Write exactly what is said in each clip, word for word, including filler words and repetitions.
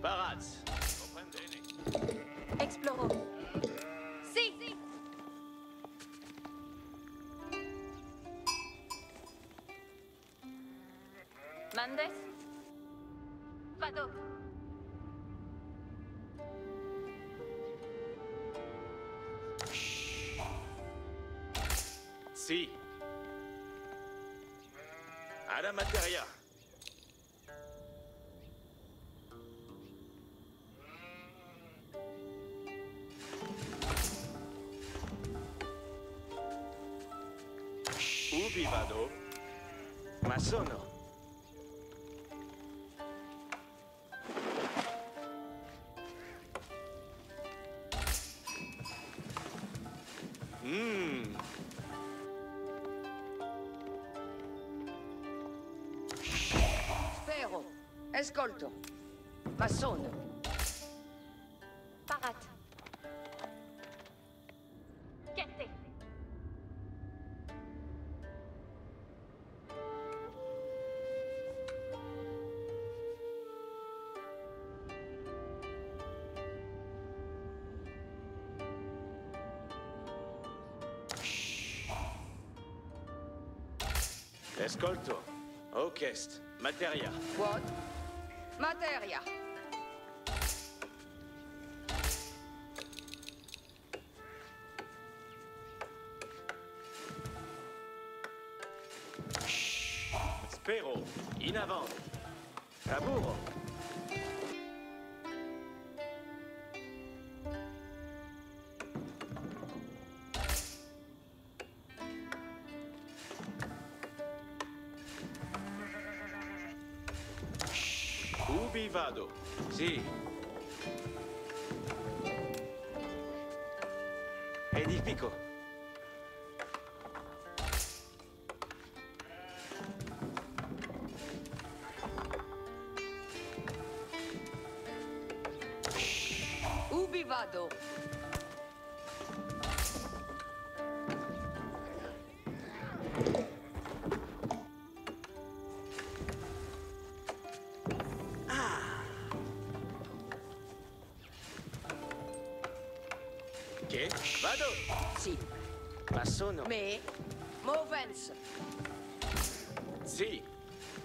Paraz. Comprendete? Exploro. Sì! Sì. Mandes? Vado. Sì. Alla materia. Ubi vado? Ma sono. Mmm. Spero. Ascolto. Ma sono. Parat. Chiette. Ascolto. Orchest. Materia. What? Materia. Spero. In avant. Lavoro. Ubi vado? Sì. Edifico. Ubi vado? Che? Vado. Sì. Ma sono. Me. Movens. Sì.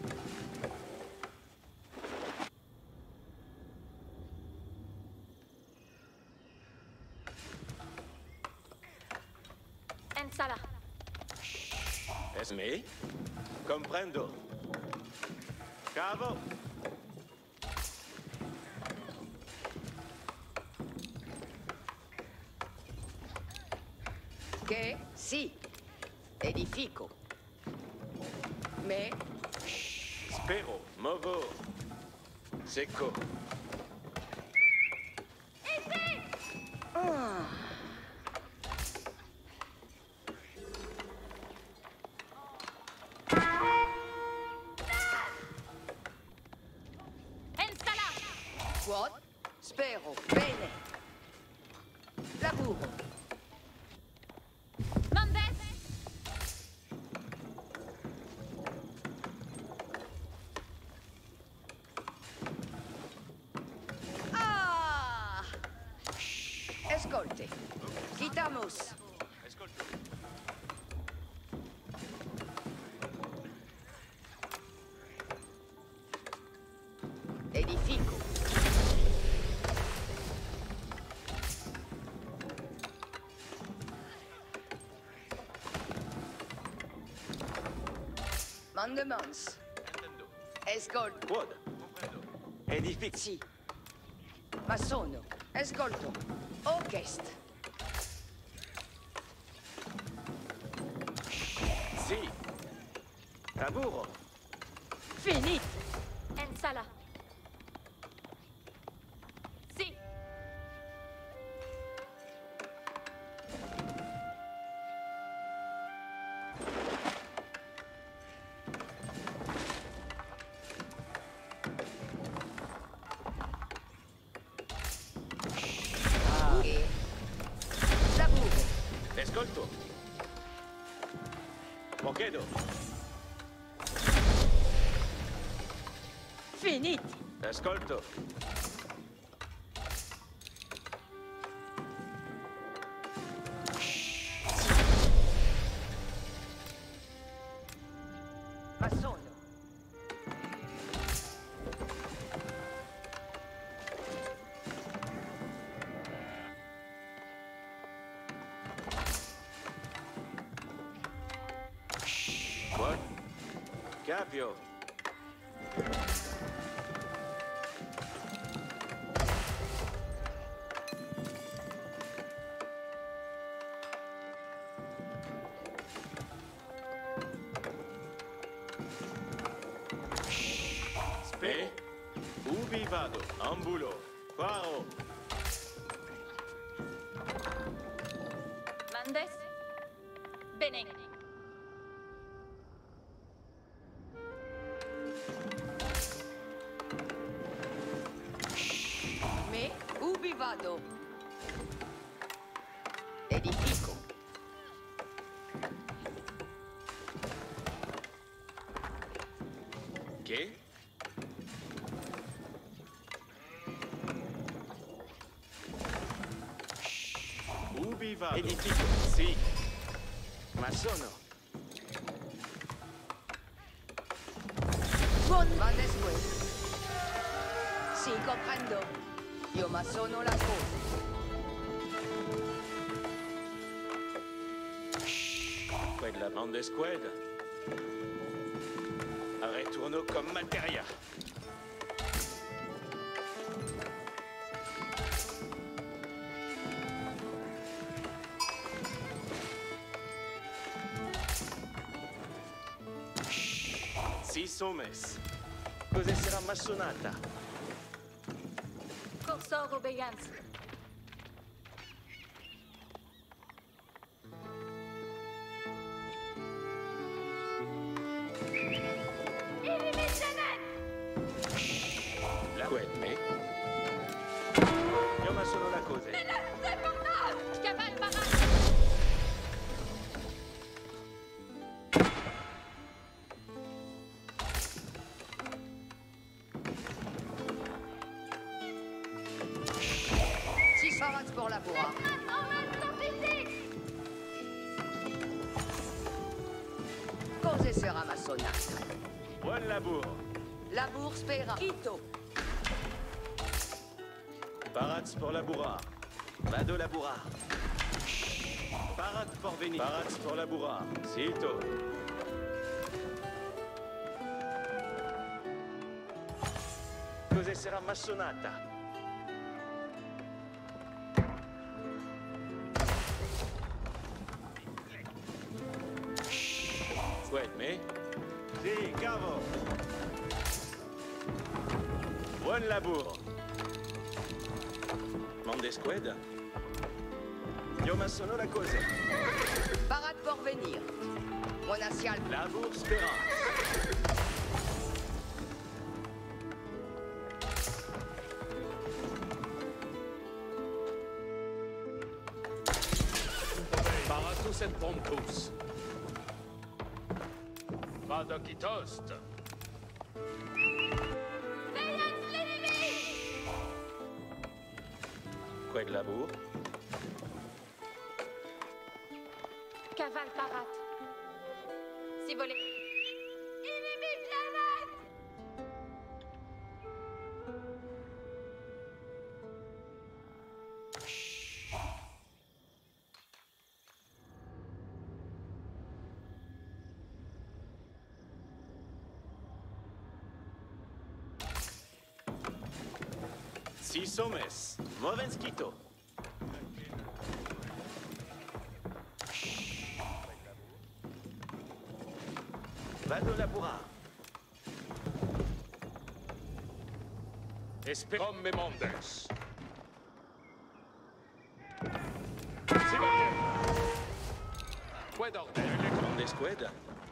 Ensala. Es me? Comprendo. Cavo. Che? Sì. Edifico. Me. Spero. Movo. Secco. Ah. Ensala. What? Spero. Bene. Lavoro. Mandes. Ah! Ascolti. Quitamos. Ascolto. Edifico. Mandemans. Intendo. Ascolto. Quod. Comprendo. Edifico. Sì. Ma sono. Ascolto. Orchest. Sì. Lavoro. Finito. Ensala. Sì. E lavoro. Ascolto. Pochedo. Finito. Ascolto. Capio. Spe. Ubi vado? Ambulo. Quaro. Mandes. Bene. Me, ubi vado? Edifico. Che? Ubi vado? Edifico. Sì. Ma sono. Buon Vandesque. Sì, comprendo. Io ma sono la cosa. Quella bande squad. Retourno comme materia. Si somes. Cosa sarà massonata? Corso obbedienza. La quette. Io ma sono la cosa. Caval parade. Si sarà pour la boire. Cosa sarà massonata? Buon lavoro. Labour spera. Ito. Parats pour labourar. Vado labourar. Parats pour venir. Parats pour labourar. Sito. Cosa sarà massonata? Wait, me? Sì, cavo. Buon lavoro. Mande squad? Io ma sono la cosa. Parade pour venir. Monacial. Labour spérance. Paratus et Pontus. Vado qui toast. Quoi de labour? Caval parade. Si volé. Si somes. Movenskito. Vado labourar. Espe come mondes. Si voglio. Qued ordine. Mande squad?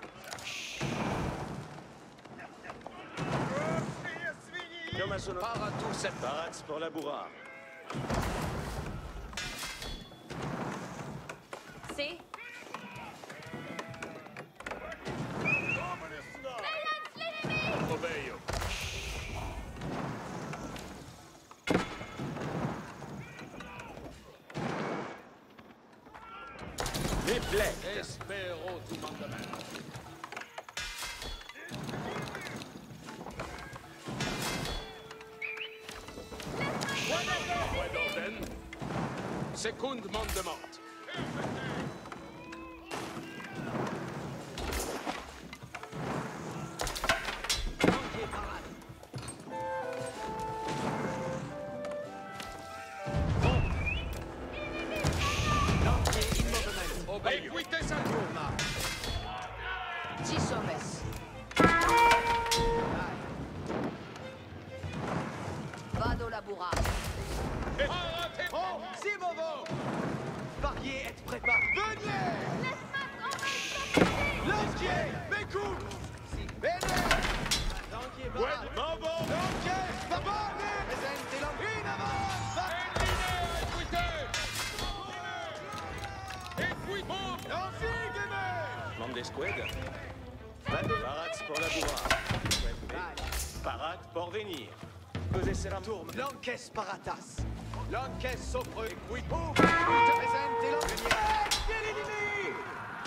Io ma sono. Paratus et Parats pour labourar. Si. Obeio. Me plaît. Espero tu mandamento. Qued ordine. Secund mandement. labura. Oh, si bobo! Pariez, être préparé. Venez! L'espace en main Lancier! Mes coups! Si. Bene! Lancier, parade! Bobo! Lancier! Babone! Presente l'homme! In avant! Lancier, gamer! Mande squad. Parade pour la bourrade. Parade pour venir. Posez la Tourne. L'encaisse paratas. L'encaisse sopre. Equipo. Presente l'homme. L'ennemi!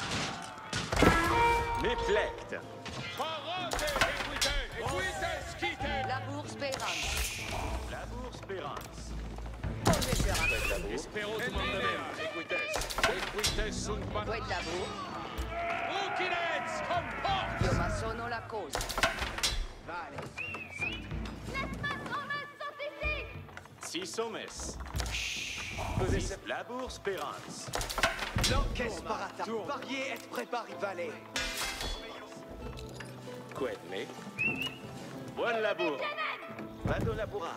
Méflecte. Parate equite! Equite skite! Labour spérance. La bourse Pérance. Posez sur un La bourse. Espero tu mandamenta, equites. Equites sunt Wait parate. labour. Ukinets, comport! Io ma sono la cosa. Vale. L'espace en main sont ici! Six hommes. Posez la bourse Pérance. L'encaisse paratas. Pariez, être préparé. Valet. Qued me. Buon labour. Vado labura.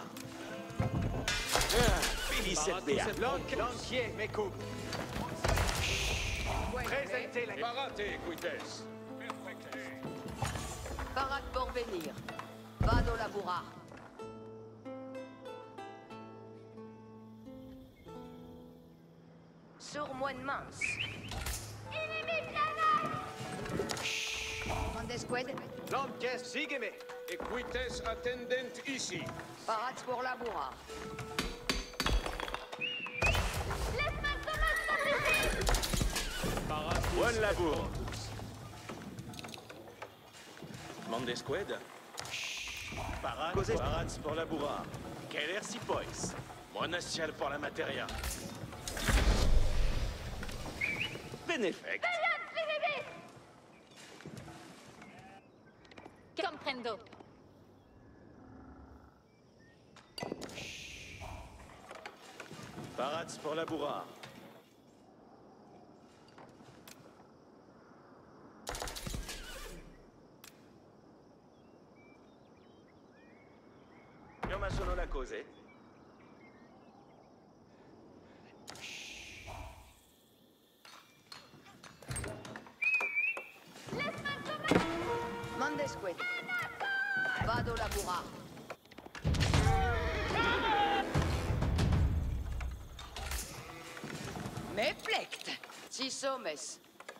Ah, Félicette Béat. Lancier, mes coups. Présentez la... Parate equites. Parade pour venir. Vado labura. Sur moine mince. Mande squad. L'encaisse, sigue-me. Equites attendent ici. Parade pour labura. L'espace en main sont ici! Buon labour. Mande squad. Parade, parade pour la bourrade. Quel air si pois. Monastial pour la matéria. Bénéfect. Comprendo. Parade pour la bourrade. Io ma sono la cose. Mande squad. Vado labura. Méflecte. Six hommes.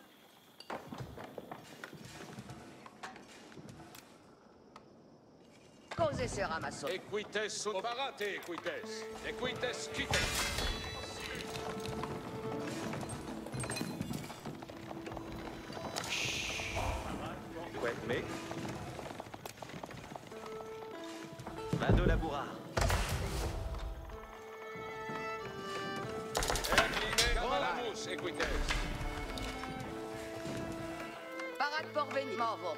Cose sera ma so. Equites sunt parate equites. Equites quites. Qued me. Vado labura. Emline cavalamus equites. Parade pour venir. Morvo.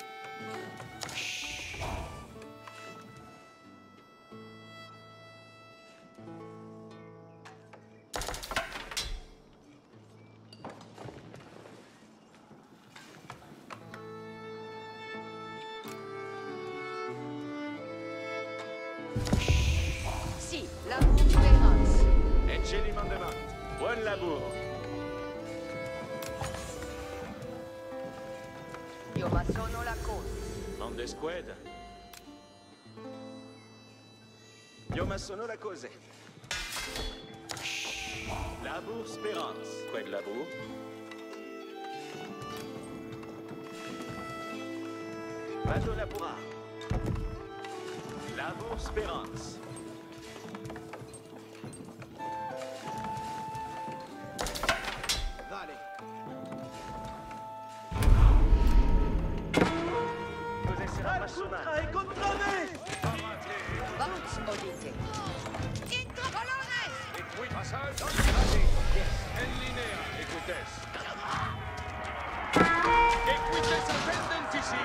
Si, labour spérance. Ecceli mandement. Buon labour. Io ma sono la cosa. Mande squad. Io ma sono la cose. Labour Spérance. Qued labour. Vado labura. Labour Spérance. Vale. Cos'è sarà appassionato? Vamos, odite. Intro colores. Equit passage. En linea equites. Equites attendent ici.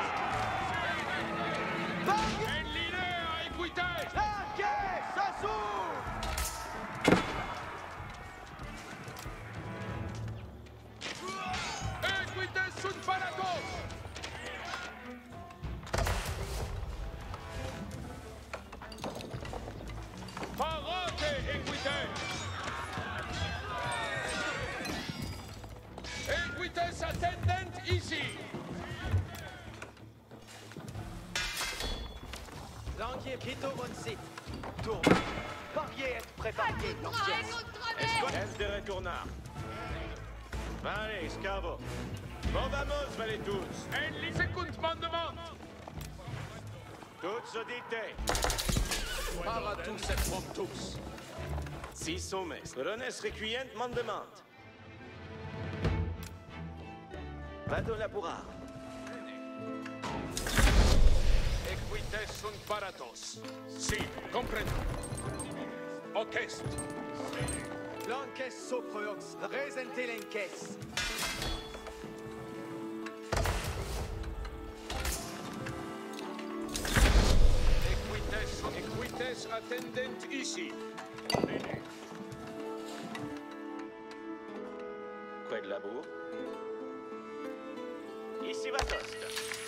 En linea equites. L'encaisse, assout! Equites sunt paratos. ici. Languier, Quito, Monsi. Tourne. Barrier, être préparé. Escoltes de retournard. Vale, scavo. Bon vamos, vale tous. En secund mandement. Tots audite. Para tous et promptus. Si sommes. Rones requient mandement. Vado labura. Equites sunt paratos. Si, comprendo. Ocest. Lanques soprox. Resente lenques. Equites sunt equites attendent ici. Quoi de labour? Ici va tost.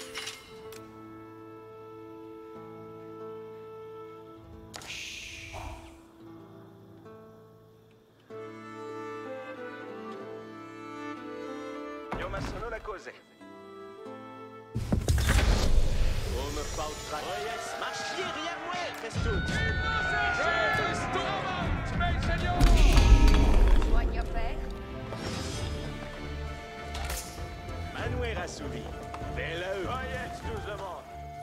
Io ma sono la cose. Oh me pautra. Oh yes, marchier rien moins, Festout. Mes seigneurs! Soigne à faire. Manuel assouvi. Belle eux. Oh yes, tout le monde.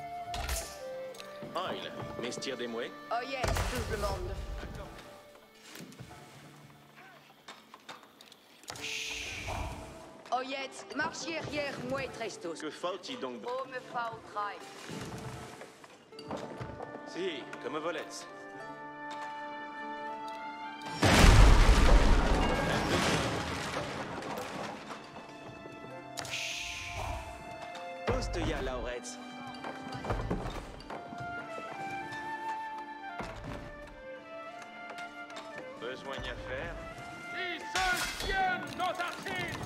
Oil, mestir des mouets. Oh yes, tout le monde. Oh yes, marchier arrière, moi trestos. Que faut-il donc? Oh me fa au trail. Si, comme volets. Poste ya Laurets. Besoin d'y faire. Qui se tiennent nos archives!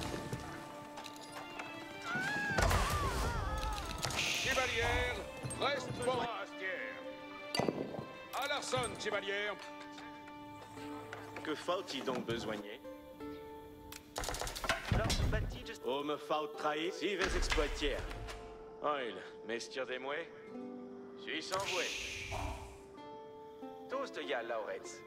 Chevalier, reste pour Astière. À l'arson, chevalier. Que faut-il donc besoigner? Oh, me faut trahir, si vais exploitier. Oil, mestir des mouets. Suis sans voué. Tous de ya, Laurets.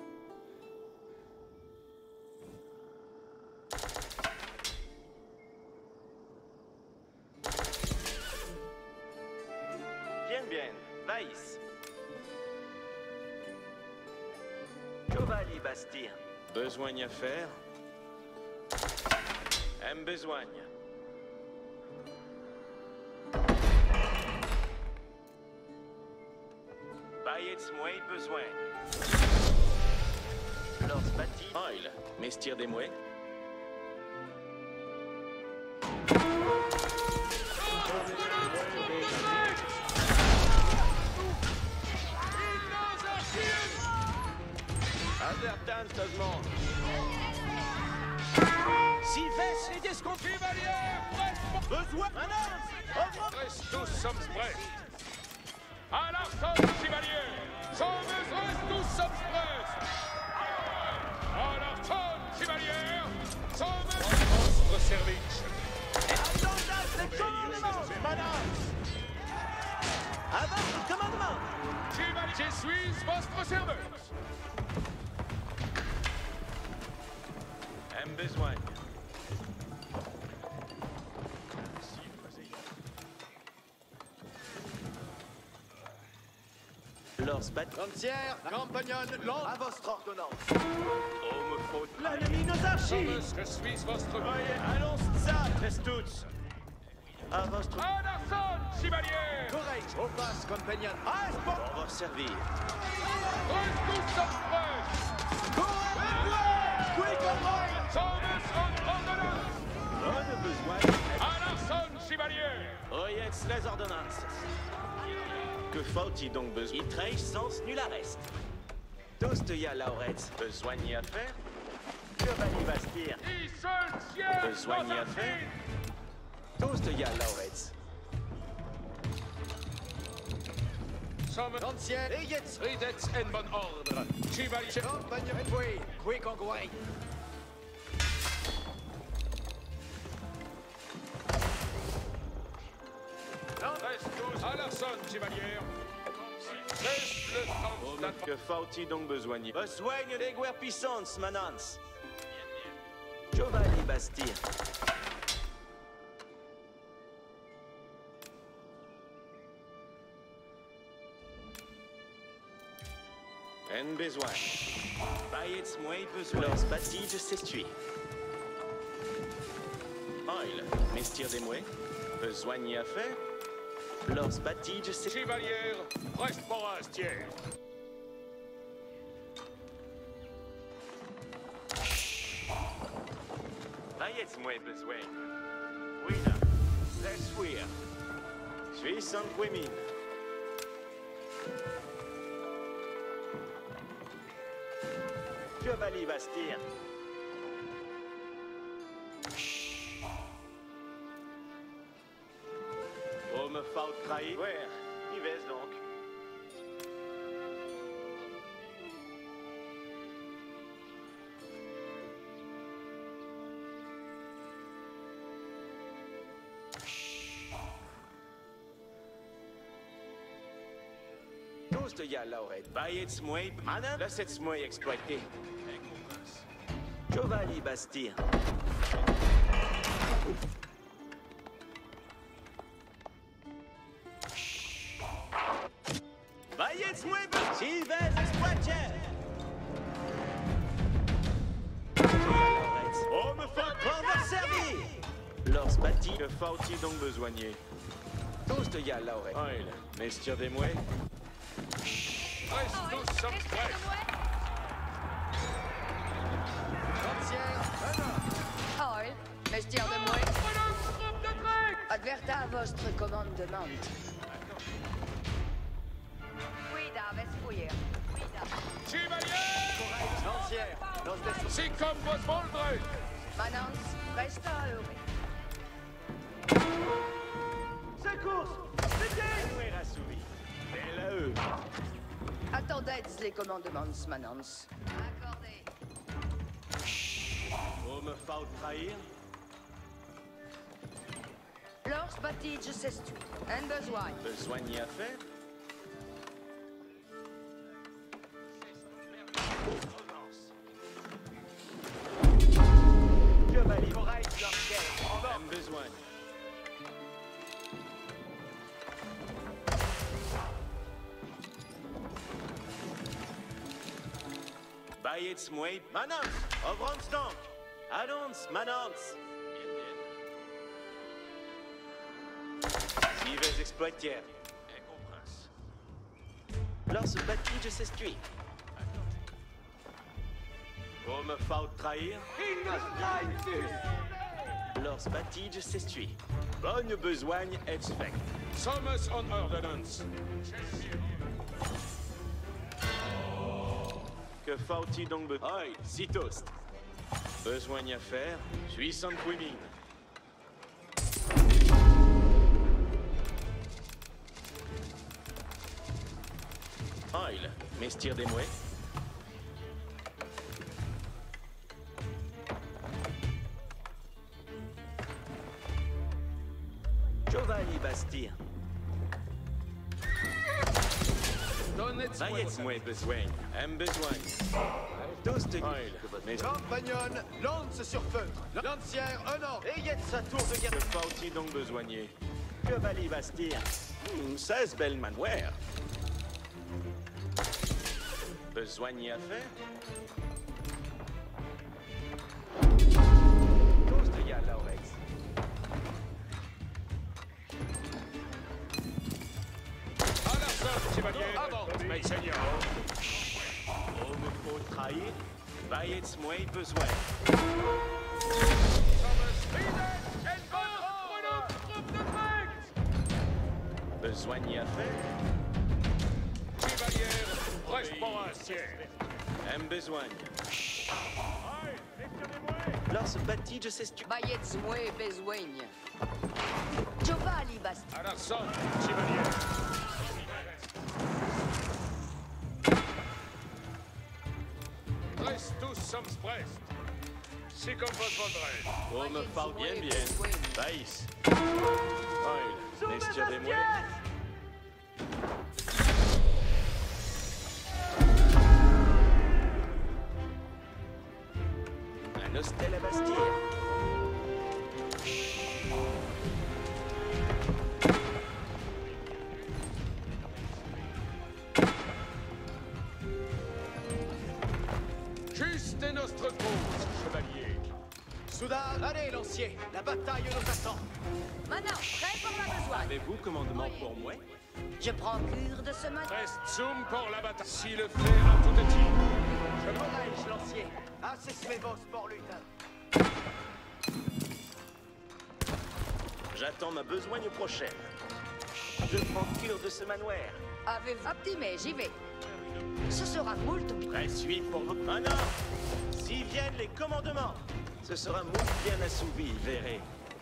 Bien, bien, Vaïs. Chevalier Bastien. Besoin à faire. Aime besoin. Baillets mouets besoin. Lors bâti. Oil, mestir des mouets. Avertan, tout le monde. Si vesse les desconfiés. Chevalier, Besoin. Annonce. reste tous sommes prêts. À l'arson, chevalier. Sommes reste tous sommes prêts. À l'arson, chevalier. Sommes votre service. Avant le commandement. Chevalier, je suis votre serveuse. Aime besoin. Lors bâti. Frontière, compagnonne, long à votre ordonnance. Oh, me faut. L'ennemi nos archives. Sommes, je suis votre Voyez, allons ça, tous. À votre. À l'arson, chevalier. Courage, au passe, compagnonne. Ah, c'est bon. On va servir. Reste tous sommes prêts. Quick and right. Sommes en ordonnance. On a besoin. À l'arson, chevalier. Oh, yes, les ordonnances. Que faut-il donc besoin? Il trahit sens nul arrest. Tous de ya, Laurets. Besoin d'y à faire? Chevalier Bastien. Qui se tiennent Besoin nos d'y à faire? archives. Tous de ya, Laurets. Sommes Frontière, et yet. ridets en bon ordre. Chevalier. Compagnonne, oui. Quick and right. Reste tous à l'arson, chevalier. Laisse le temps d'attendre. Que faut-il donc besoin? Besoin de guerre puissance, manance. Giovanni Bastir. En besoin. Bayets moi besoin. Lors bâti de s'estuer. Oil, mestir des mouets. Besoin y a fait. Lors bâti de s'estuer. Chevalier, reste pour un tiers. Bayets moi besoin. Oui là. Laisse fuir. Suis sans mine. Giovanni Bastir. Oh, me faut trahir. Ouais, y vais donc. Tous de y'a l'oreille. Bayets moi, madame, laissez moi exploiter. Giovanni Bastir. Bayets moi, si vais exploiter. Oh, me faut prendre servir. Lors bâti, que faut-il donc besoigner? Tous de y'a l'oreille. Oil, mestir des mouets. Reste tous sommes prêts. Oil, mestir de moi. Adverta vostre commandement. Cuida, vespuyer. Cuida. Chevalier! Lancière, lance des Si comme vos moldres. Manance, resta heureux. secours. Nous est rassouvi. C'est là eux. Attendez les commandements, Manance. Accordé. Oh, me faut trahir. Lors bâti de s'estu. Un besoin. Besoin y a fait. Giovanni, oreille d'orchestre. En besoin. Bayets moi, manance, ovrons donc. Allons, manance. Si vais exploiter. Lors ce bâti de s'estuer. Oh, me faut trahir. Lors ce bâti de s'estuer. Bonne besogne expect. Sommes on ordonnance. Que faut-il donc be... Oi, si toast. Besoin à faire, suis sans mine. Oil, mestir des mouets. Giovanni Bastir. Bayets-moi besoin, aime besoin. Tous de Oil, mais... Campagnonne, lance sur feu. Lancière, un an. Ayez sa tour de guerre. Que faut-il donc besoigner? Giovanni Bastir. Hmm, seize belles manouères. Besoigner à faire? Tous de y'a l'oreille. À la sorte, chevalier. Avant, mes seigneurs. Oh, me faut trahir. Bayets-moi besoin. Besoigner à faire? Chevalier, reste pour un siècle. Aime besoin. Lors ce bâti de s'estu. Bayets moi besoigne. Giovanni Bastir. À l'arson, chevalier. Reste tous sommes prêts. Si comme votre voudrez. Oh, me parle bien bien. Baïs. Oil. Estirez-moi. Un hostel à Bastille. Juste est notre cause, chevalier. Soudain, allez, lancier, la bataille nous attend. Maintenant, prêt pour la besoin. Avez-vous commandement pour moi? Je prends cure de ce matin. Reste zoom pour la bataille. Si le fait à tout petit. Je m'enrage, lancier. Assez vos pour lutin. J'attends ma besogne prochaine. Je prends cure de ce manoir. Avez-vous optimé, j'y vais. Ce sera moult bien. Prêt suis pour vous. Ah non! S'y viennent les commandements, ce sera moult bien assouvi, verrez.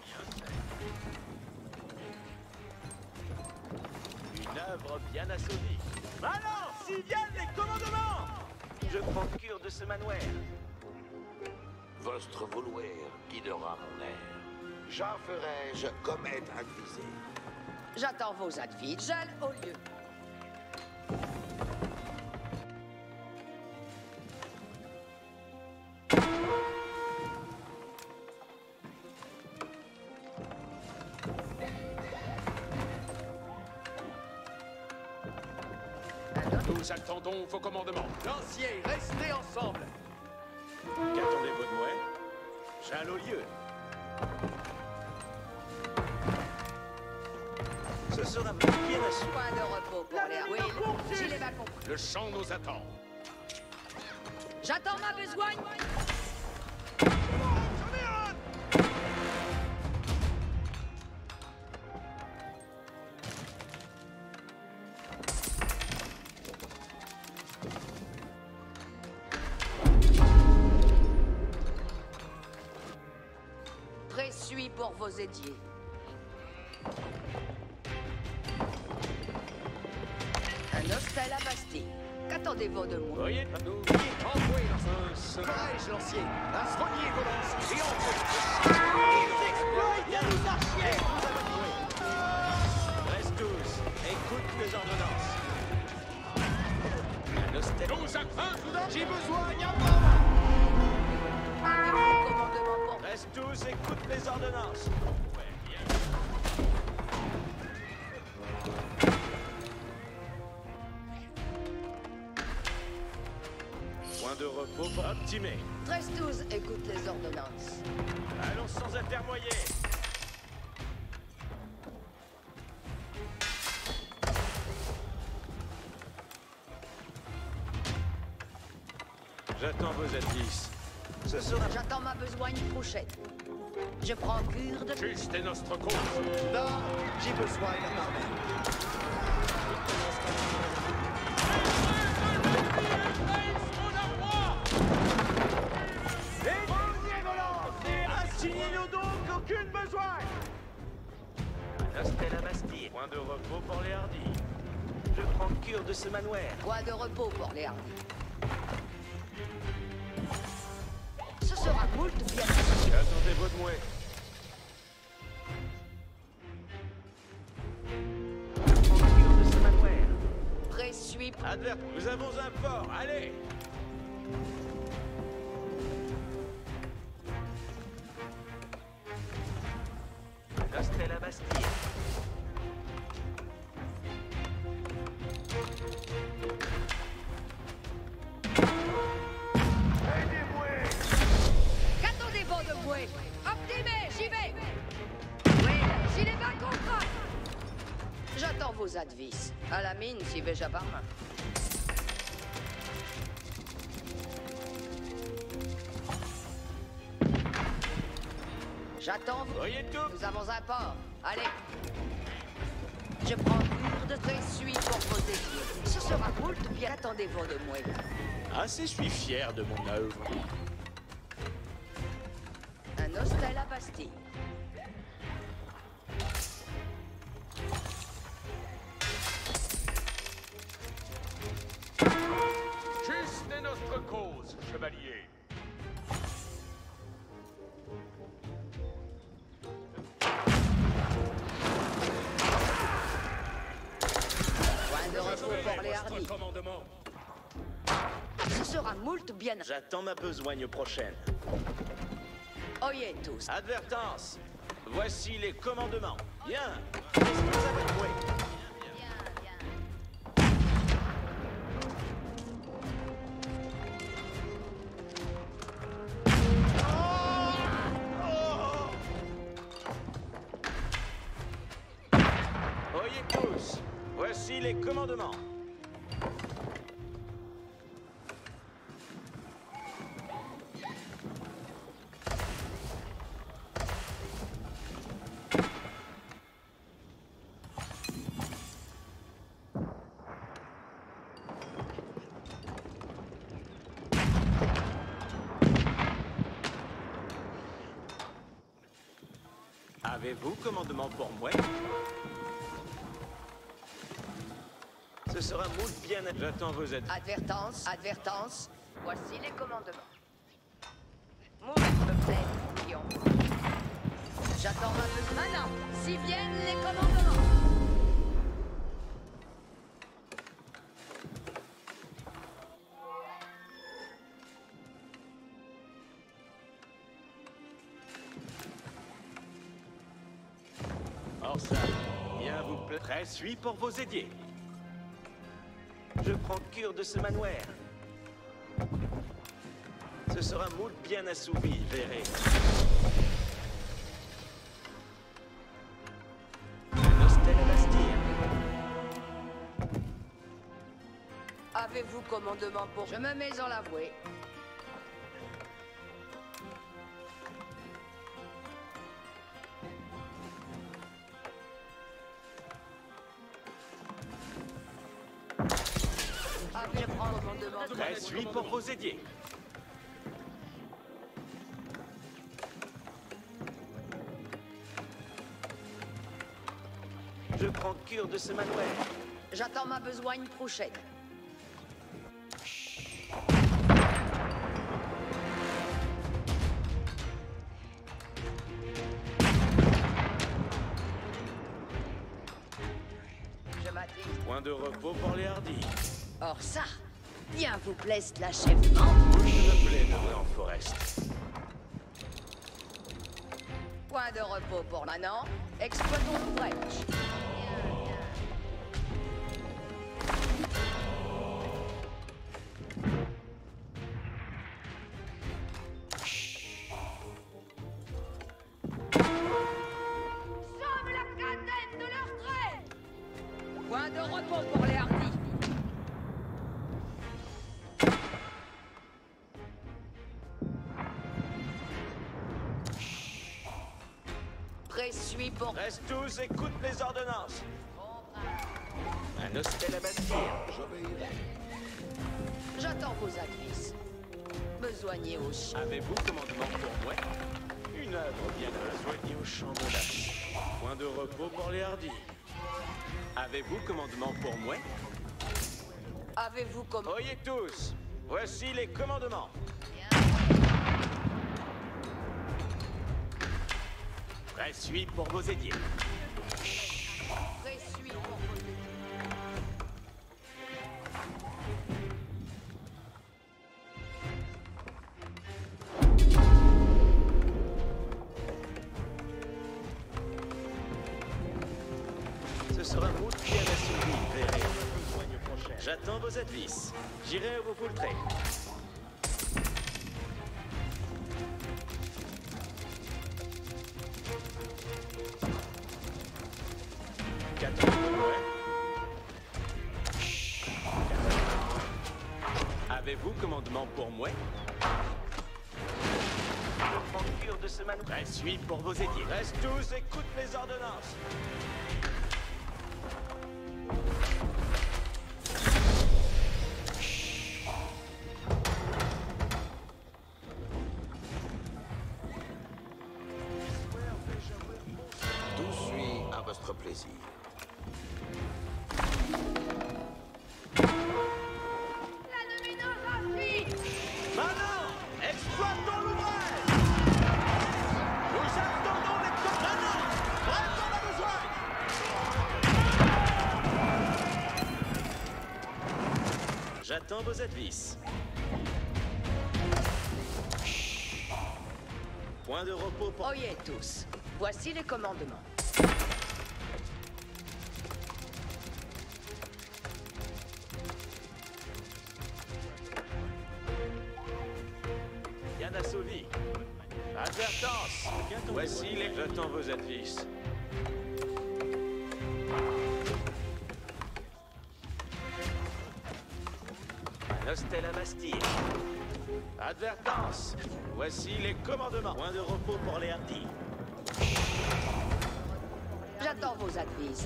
Une œuvre bien assouvie. Alors, s'y viennent les commandements! Je prends cure de ce manoir. Votre vouloir guidera mon air. J'en ferai-je commettre advisé. J'attends vos advices. J'aille au lieu. Nous attendons vos commandements. Lancier, restez ensemble. Qu'attendez-vous de moi? J'allais au lieu. Ce sera bien assuré. Point de repos pour les Will. J'y l'ai pas compris. Le champ nous attend. J'attends ma besogne. Suis pour vos édiers. Un hostel à Bastille. Qu'attendez-vous de moi? Voyez, nous Envoyez dans un courage, lancier. Instruiez vos lances et entrez. Ils exploitent les archers. Reste tous, écoute les ordonnances. Un hostel. Nous attendons. J'ai besoin d'un Commandement pour... Reste tous, écoute les ordonnances. Ouais, bien. Point de repos pour optimer. treize douze, écoute les ordonnances. Allons sans atermoyer. J'attends vos advices. Ce sera... J'attends ma besogne prochaine. Je prends cure de... Juste est notre cause. Non, j'ai besoin d'un armée. Écoutez vos lances et assignez-nous donc aucune besogne. Un hostel à Bastille. Point de repos pour les hardis. Je prends cure de ce manoir. Point de repos pour les hardis. Ce sera moult bien. Attendez-vous de moi. Je prends cure de ce manoir. Prêt suis... Advert, nous avons un fort, allez! Un hostel à Bastille. Qu'attendez-vous de moi? Optimé, j'y vais. Oui, j'y l'ai pas compris. J'attends vos advices. À la mine, j'y vais par main. J'attends vous. Voyez tout! Nous avons un port. Allez. Je prends cure de très suis pour vos édiers. Ce sera moult bien. Attendez-vous de moi? Assez suis fier de mon œuvre. Un hostel à Bastille. Juste est notre cause, chevalier. commandement. Ce sera moult bien... J'attends ma besogne prochaine. Oyez tous. Advertence. Voici les commandements. Bien. Est-ce que vous avez joué? Oyez tous. Voici les commandements. Avez-vous commandement pour moi? Ce sera moult bien... J'attends vos aides. Advertence, advertence. Voici les commandements. Moult me plaît, Biome. J'attends ma besogne. Maintenant, si viennent les commandements. Or ça, bien vous plaît. Prêt, suis pour vos aidés. Je prends cure de ce manoir. Ce sera moult bien assouvi, verrez. Un hostel à Bastille. Avez-vous commandement pour... Je me mets en l'avouer. Je prends commandement. Prêt, suis pour vos aidés. Je prends cure de ce manoir. J'attends ma besogne prochaine. Je m'attise. Point de repos pour les hardis. Or ça, bien vous plaise l'achèvement. Je me plainerai en forest. Point de repos pour maintenant. Exploitons l'ouvrage. Somme la cadenne de leur traîne. Point de repos pour les hardis. Suis pour... Reste tous, écoute les ordonnances. Un hostel à Bastille. J'attends vos advices. Besoignez au champ. Avez-vous commandement pour moi? Une œuvre bien besoignée au champ de la... Point de repos pour les hardis. Avez-vous commandement pour moi? Avez-vous commandement? Oyez tous. Voici les commandements. Prêt, suis pour vos aidés. Prêt, suis pour vos aidés. Ce sera moult bien assouvi, verrez. J'attends vos advices. J'irai vous poultrer. Avez-vous commandement pour moi? Je prends cure de ce manoir. Prêt, suis pour vos aidés. Reste tous, écoute les ordonnances. Tout suit à votre plaisir. Maintenant, exploitons l'ouvrage. Nous attendons les commandements. Prêtons la besogne. J'attends vos advices. Point de repos pour... Oyez tous, voici les commandements. Bien assouvi. Advertance. Voici les... J'attends vos advices. Hostel à Bastille. Advertance. Voici les commandements. Point de repos pour les hardis. J'attends vos advices.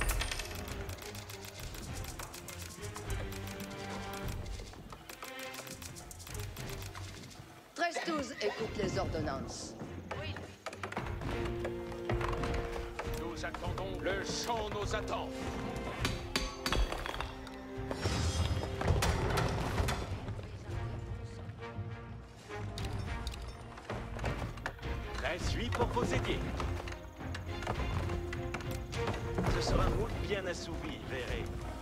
treize douze écoute les ordonnances. Nous attendons. Le champ nous attend. treize huit pour vos ailiers. Ce sera un moule bien assouvi, verrez.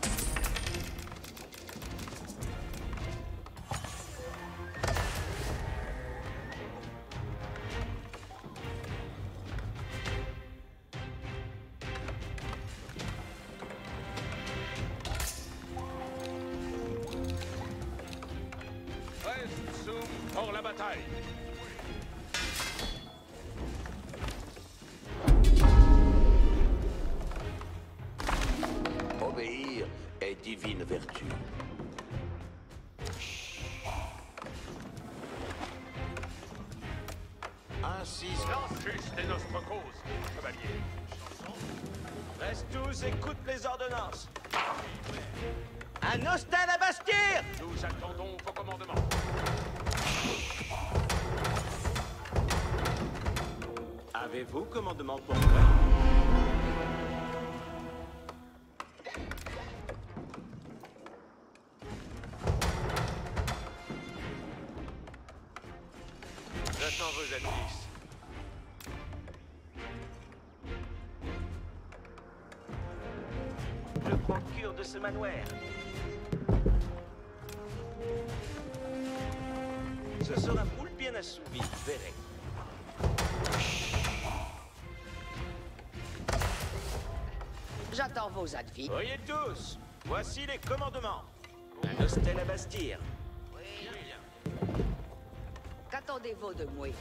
Reste zoom pour la bataille. Obéir est divine vertu. Ainsi, Juste est notre cause, chevalier. Reste tous, écoute les ordonnances. Un hostel à Bastille. Nous attendons vos commandements. Avez-vous commandement pour moi? J'attends vos advices. Je prends cure de ce manoir. Ce sera poule bien assouvi, verrez. J'attends vos advices. Voyez tous, voici les commandements. Un hostel à Bastille. Qu'attendez-vous de moi?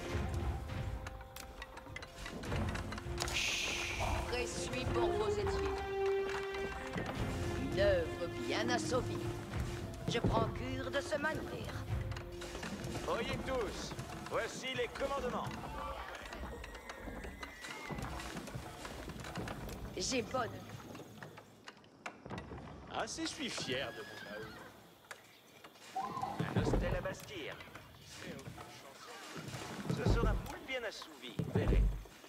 Présuis pour vos études. Une œuvre bien assouvie. Je prends cure de ce manoir. Voyez tous, voici les commandements. J'ai bonne. Assez, je suis fier de mon œuvre. Un hostel à Bastille. Ce sera poule bien assouvi, verrez.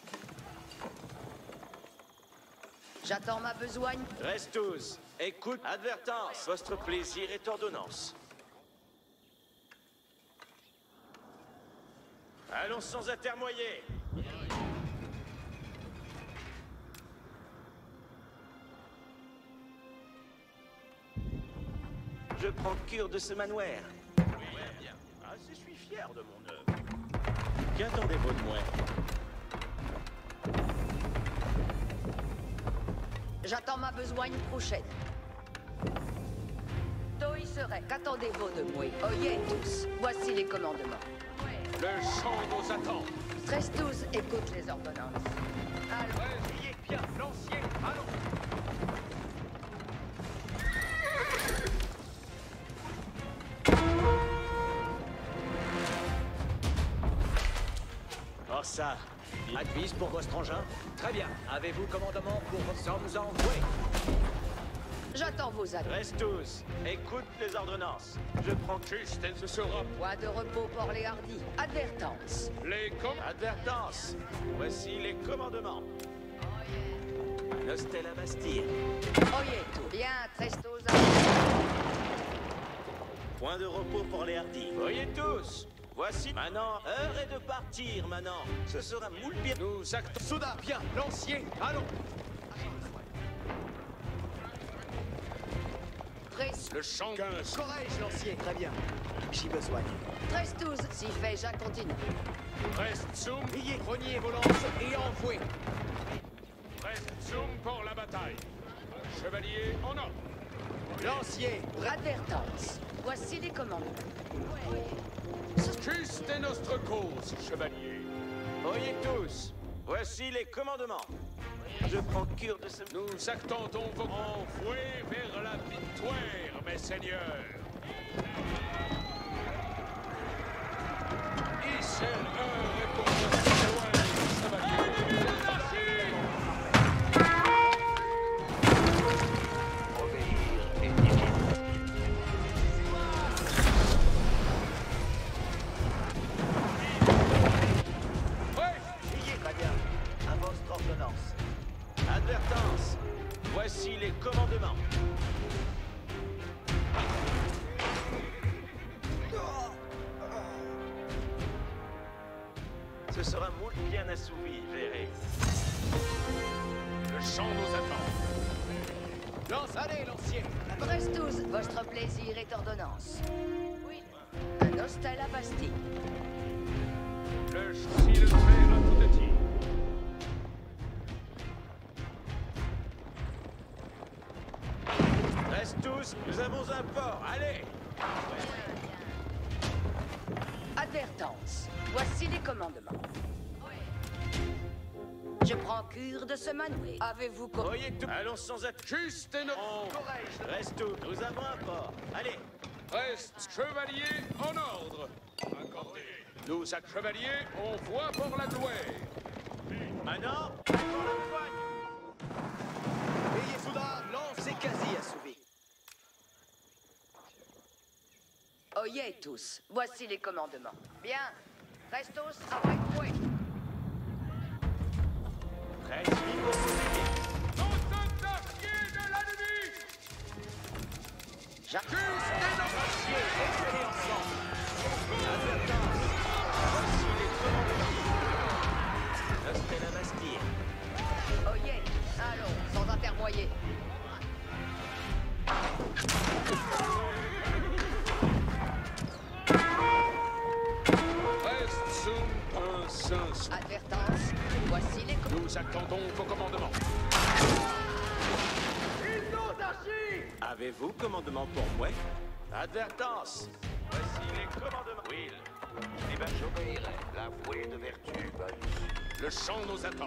J'attends ma besogne. Reste tous, écoute, advertance, votre plaisir est ordonnance. Allons sans atermoyer. Je prends cure de ce manoir. Oui, bien. Assez, je suis fier de mon œuvre. Qu'attendez-vous de moi? J'attends ma besogne prochaine. Toi y serait. Qu'attendez-vous de moi? Oyez tous, voici les commandements. Le champ nous attend. treize douze écoute les ordonnances. Allons. Ayez bien lancier. Allons. Oh ça, Advice pour votre engin? Très bien. Avez-vous commandement pour vos sommes envouées? J'attends vos adresses. reste tous, écoute les ordonnances. Je prends Juste et ce sera Point de repos pour les hardis. Advertance. les com... advertance. Voici les commandements. Un hostel à Bastille. Oyez tout. Bien, treize douze. Point de repos pour les hardis. Voyez tous. Voici maintenant, heure est de partir maintenant. Ce sera moule bien. Nous actons... Soudain, bien, lancier. Allons. Presse. Le champ quinze. Corrige, lancier. Très bien. J'y besoin. treize douze. S'il fait, Jacques continue. Reste zoom. Ayez grenier vos lances et envouez. Reste zoom pour la bataille. Chevalier en ordre. Lancier. Advertance. Voici les commandes. Juste est notre cause, chevalier. Oyez tous, voici les commandements. Je prends cure de ce... Nous attendons vos envoyés vers la victoire, mes seigneurs. Ici, l'heure est pour votre loin, chevalier. Obéir et diriger. Ayez très bien, à votre ordonnance. Advertance, voici les commandements. Ce sera moult bien assouvi, verrez. Le champ nous attend. Lance, allez, lancier. treize douze. Votre plaisir est ordonnance. Oui. Un hostel à Bastille. Le si le fer à tout de tir. Reste tous, nous avons un port, allez! Advertance. Voici les commandements. Je prends cure de ce manoué. Avez-vous com- Voyez tout, allons sans attendre. Juste et notre... On reste tous, nous avons un port, allez! Reste chevalier en ordre. Accordé. Nous, à chevalier, on voit pour la gloire. Maintenant, pour la poigne! Ayez soudain, lance est quasi assouvi. Oyez tous. Voici les commandements. Bien. Restos avec moi. Presse libre pour attaquer. Nous sommes archers de l'ennemi. Jacques. Juste et notre Restez ensemble. Advertance, voici les commandements. Restez la Bastille. Oyez. Allons, sans intermoyer. Reste zoom un sens. Advertance. Voici les commandements. Nous attendons vos commandements. Avez-vous commandement pour moi? Advertance, voici les commandements. Will, Eh ben, j'obéirai. La fouée de vertu, bonne. Le champ nous attend.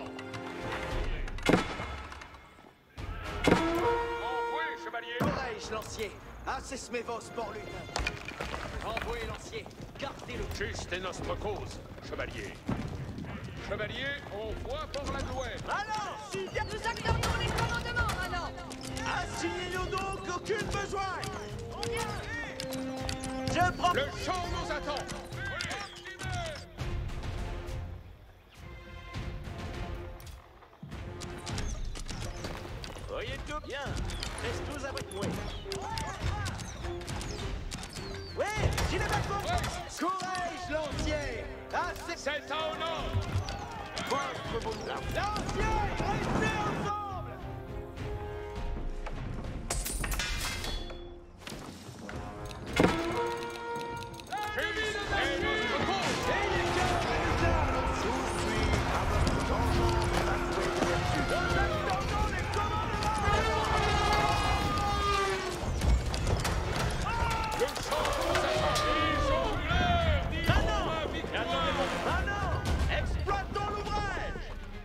Envoyez, chevalier. Corrige, lancier. Assez mes vos pour lui. Envoyez, lancier. Gardez-le. Juste est notre cause, chevalier. Chevalier, on voit pour la gloire. allons, si bien Nous accordons les commandements, maintenant. assignez-nous donc aucune besoin. Je prends... Le champ nous attend. Voyez tout bien, reste tous avec moi. Ouais, j'ai les bâtons. Courage, lancier. Assez... C'est un honneur. Lancier, restez ensemble. Et notre cause. Ayez cœur, résultat. Nous attendons les commandements. Le champ nous attend. Ils ont l'air d'y Ah non, avoir la victoire. ah non, exploitons l'ouvrage.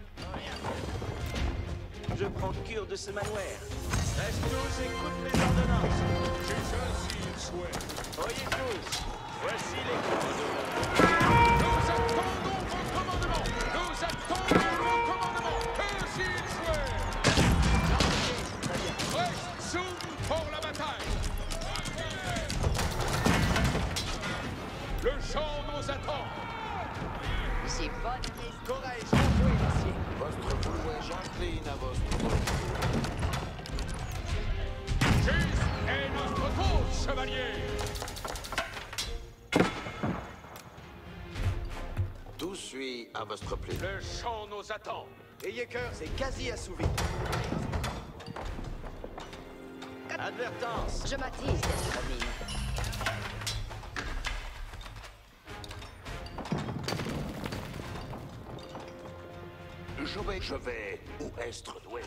Je prends cure de ce manoir. Reste tous, écoute les ordonnances. J'ai ainsi le souhait. Voyez tous, voici les commandements. Nous attendons vos commandements. Nous attendons vos commandements. Ainsi le souhait. Reste zoom pour la bataille. Le champ nous attend. C'est bonne question. Courage, envoyez, lancier. Votre fouet j'incline à votre volonté. Juste est notre cause, chevalier. Tout suit à votre plaisir. Le champ nous attend. Ayez cœur, c'est quasi assouvi. Advertance. Je m'attise d'être mine. Je vais, je vais où est doué.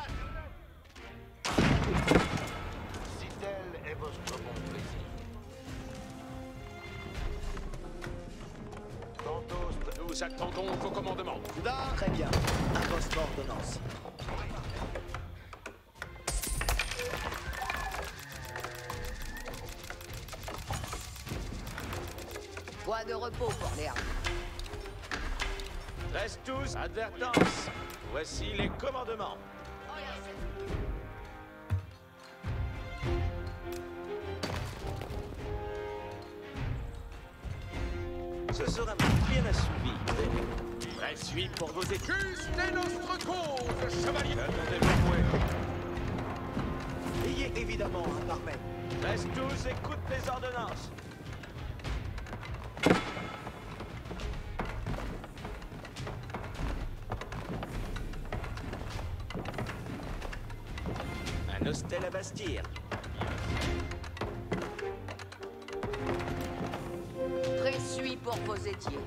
Si tel est votre bon plaisir. Tantôt, Nous attendons vos commandements. Très bien. À votre ordonnance. Point de repos pour les armes. Reste tous. Advertance. Voici les commandements. Ce sera bien assouvi. Reste suite pour vos études. Juste notre cause, chevalier. Attendez-vous, ouais. Ayez évidemment un barman. Reste tous, écoute les ordonnances. Un hostel à Bastille. Pressuie pour vos étiers.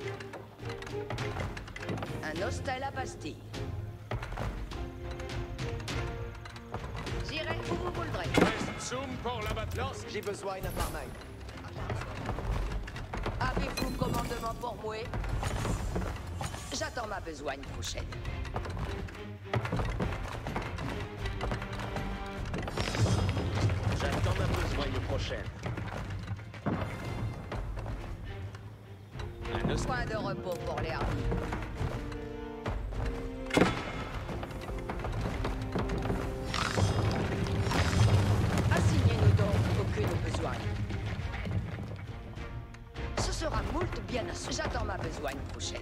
Un hostel à Bastille. J'irai où vous voudrez. Reste zoom pour la battance. J'ai besoin d'un barman. Avez-vous commandement pour moi? J'attends ma besogne prochaine. J'attends ma besogne prochaine. Un hostel. Point de repos pour les hardis. Assignez-nous donc aucune besogne. Ce sera moult bien assuré. J'attends ma besogne prochaine.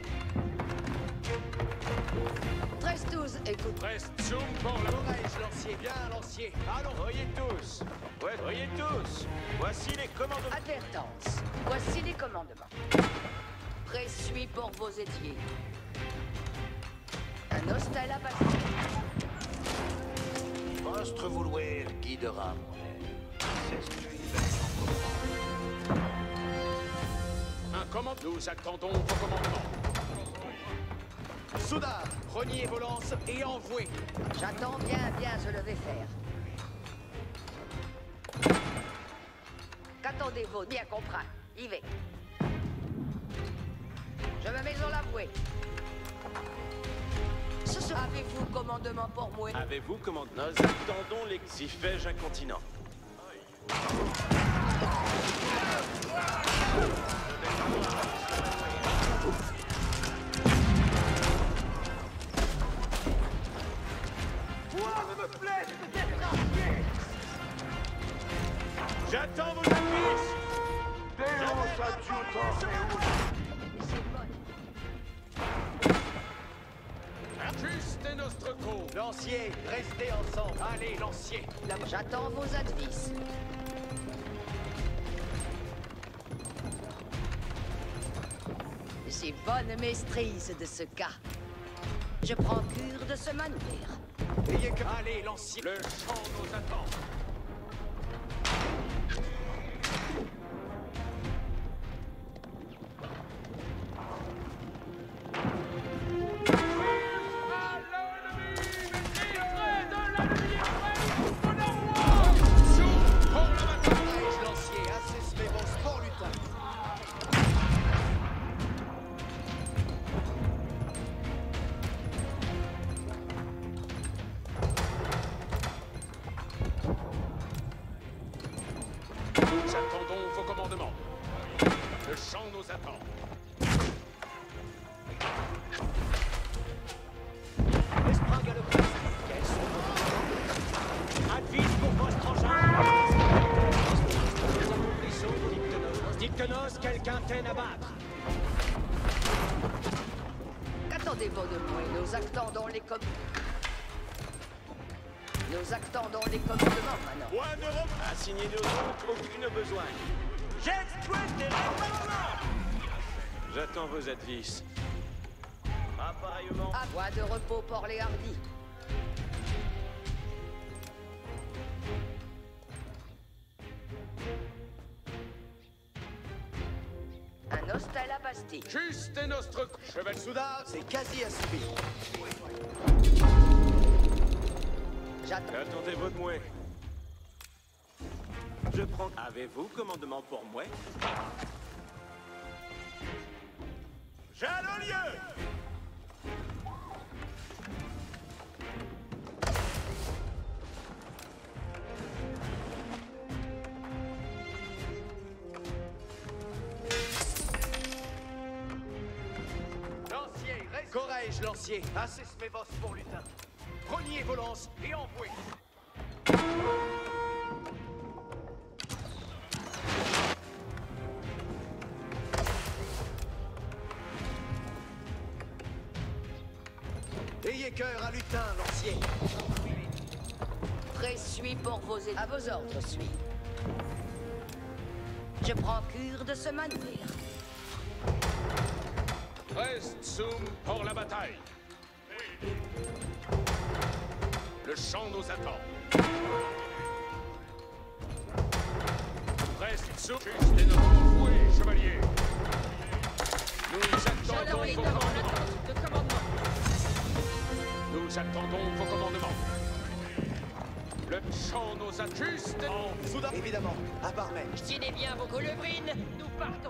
treize douze, écoute. Reste zoom pour la Courage, lancier. Bien, lancier. Allons. Voyez tous. Ouais, voyez tous. Voici les commandements. Advertance. Voici les commandements. Pressuie pour vos étiers. Un hostel à Bastille. Vostre vouloir guidera mon air. C'est ce que je vais Un commande. Nous attendons vos commandements. Soudain, reniez vos lances et envouez. J'attends bien, bien, je le vais faire. Qu'attendez-vous? Bien compris. Y vais. Je me mets en l'avoué. Ce sera... Avez-vous commandement pour moi? Avez-vous commandé? Nous attendons les... Si fais-je un continent. J'attends vos services. Juste est notre cause. Lancier, restez ensemble. Allez, lancier. La... J'attends vos advices. J'ai bonne maîtrise de ce cas. Je prends cure de ce manœuvre. Ayez que... Allez, lancier. Le champ nous attend. Nous attendons vos commandements. Le champ nous attend. Esprit galopin. Quels sont... Advise pour votre engin. Dictenos. Dictenos, quelqu'un t'aime à battre. Qu'attendez-vous de moi? Nous attendons les com... Nous attendons les commandements maintenant. Point d'Europe. Assignez-nous donc aucune besoin. J'exploite les commandements. J'attends vos advices. Appareillement. À point de repos pour les hardis. Un hostel à Bastille. Juste notre cheval. Soudain, c'est quasi assouvi. J'attends. Attendez votre mouet. Je prends... Avez-vous commandement pour moi? J'allais au lieu. Lancier, reste... Corrège, lancier. Assez mes bosses pour lutin. Preniez vos lances et envoyez. Ayez cœur à lutin, lancier. Prêt suis pour vos... é- À vos ordres, suis. Je prends cure de ce manoir. Reste zoom pour la bataille. Le champ nous attend. Reste zoom. Juste et notre fouet, chevalier. Nous attendons vos commandements. Nous attendons vos commandements. Le champ nous attend. Juste en Soudain, évidemment, à Barmet. Tenez bien vos colobrines, nous partons.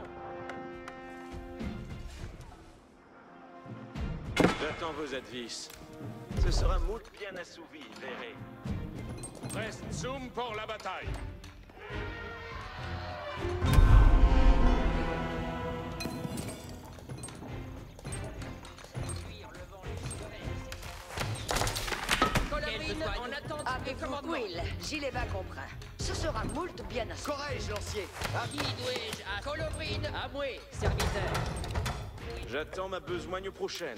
J'attends vos advices. Ce sera moult bien assouvi, verrez. Reste zoom pour la bataille. En attente des commandements. Will, gilet bas comprend. Ce sera moult bien assis. Corrège, lancier. À... Qui dois-je à Colobrine? À moi, serviteur. J'attends ma besogne prochaine.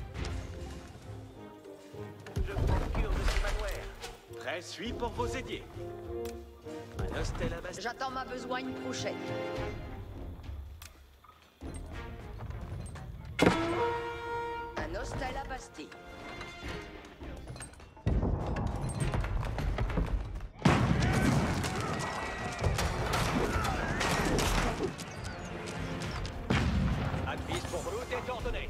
Je procure de ce manoir. Prêt suis pour vos aidiers. Un hostel à Bastille. J'attends ma besogne prochaine. Un hostel à Bastille. Advis pour route est ordonné.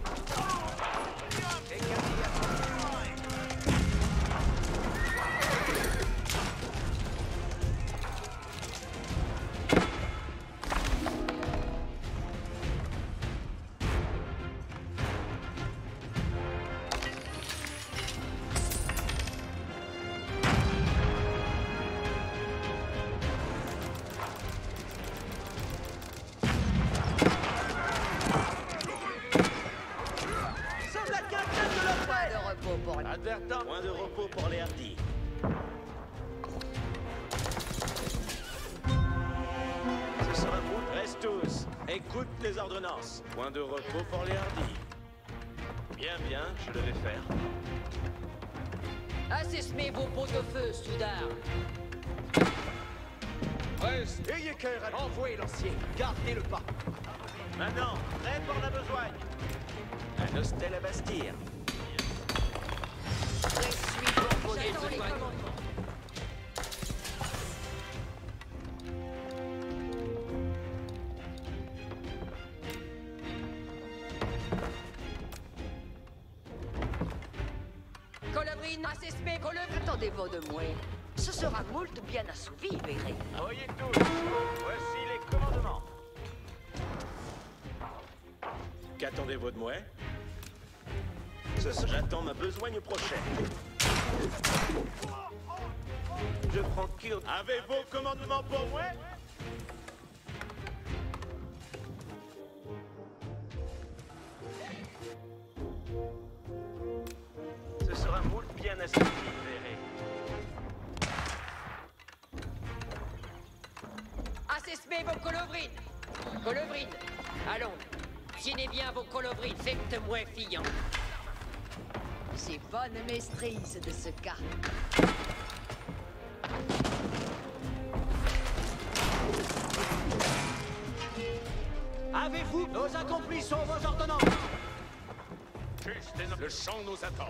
Advertant. Point de repos pour les hardis. Ce sera vous. Reste tous. Écoute les ordonnances. Point de repos pour les hardis. Bien, bien, je le vais faire. Assesmez vos pots de feu, soudard. Reste. Ayez cœur à... Envoyez, lancier. Gardez le pas. Maintenant, prêt pour la besogne. Un hostel à Bastille. Prêt suis pour vos étoiles. Colobrine, assesmez, colobrine. Attendez-vous de moi. Ce sera moult bien assouvi, verrez. Voyez tous. Voici les commandements. Qu'attendez-vous de moi? Ce sera... J'attends ma besogne prochaine. Je prends cure. Avez-vous commandement pour moi? Ce sera moult bien assouvi, verrez. Assesmez vos colobrines. Colobrines, allons. Tienez bien vos colobrines. Faites-moi fiant. J'ai bonne maîtrise de ce cas. Avez-vous nos accomplis sont vos ordonnances? Juste et no- Le champ nous attend.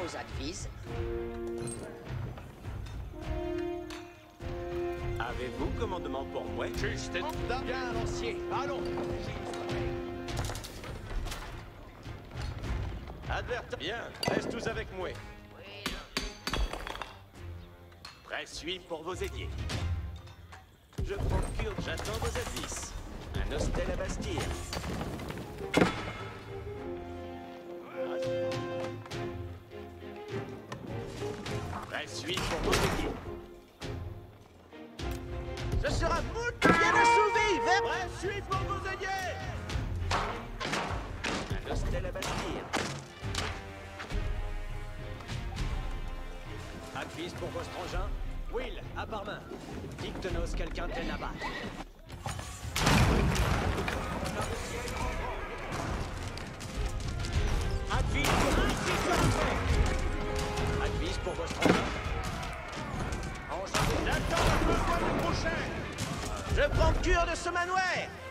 vos advises. Avez-vous commandement pour moi? Juste et... Bien, lancier. Allons. Advertent. Bien, reste tous avec moi. Prêt suis pour vos aiguilles. Je procure, j'attends vos advices. Un hostel à bâtir. Prêt suis pour vos aiguilles. Ce sera vous qui bien assouvi. Vers... Prêt suis pour vos aiguilles. Un hostel à bâtir. Advise pour vos frangins. Will, à part main. Dictenos quelqu'un de là-bas. Advise pour Advise pour vos frangins. J'attends un besoin du prochain. Je prends cure de ce manoir.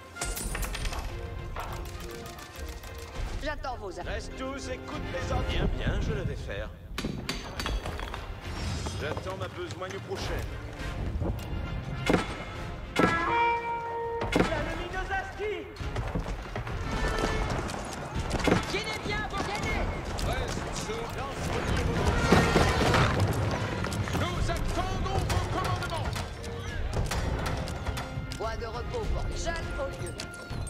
J'attends vos advices. Reste tous, écoute les ordres. Bien, bien, je le vais faire. J'attends ma besogne prochaine. La lumineuse à ski. Tenez bien vos gagner. Reste sous... Nous attendons vos commandements. Bois de repos pour les jeunes au lieu.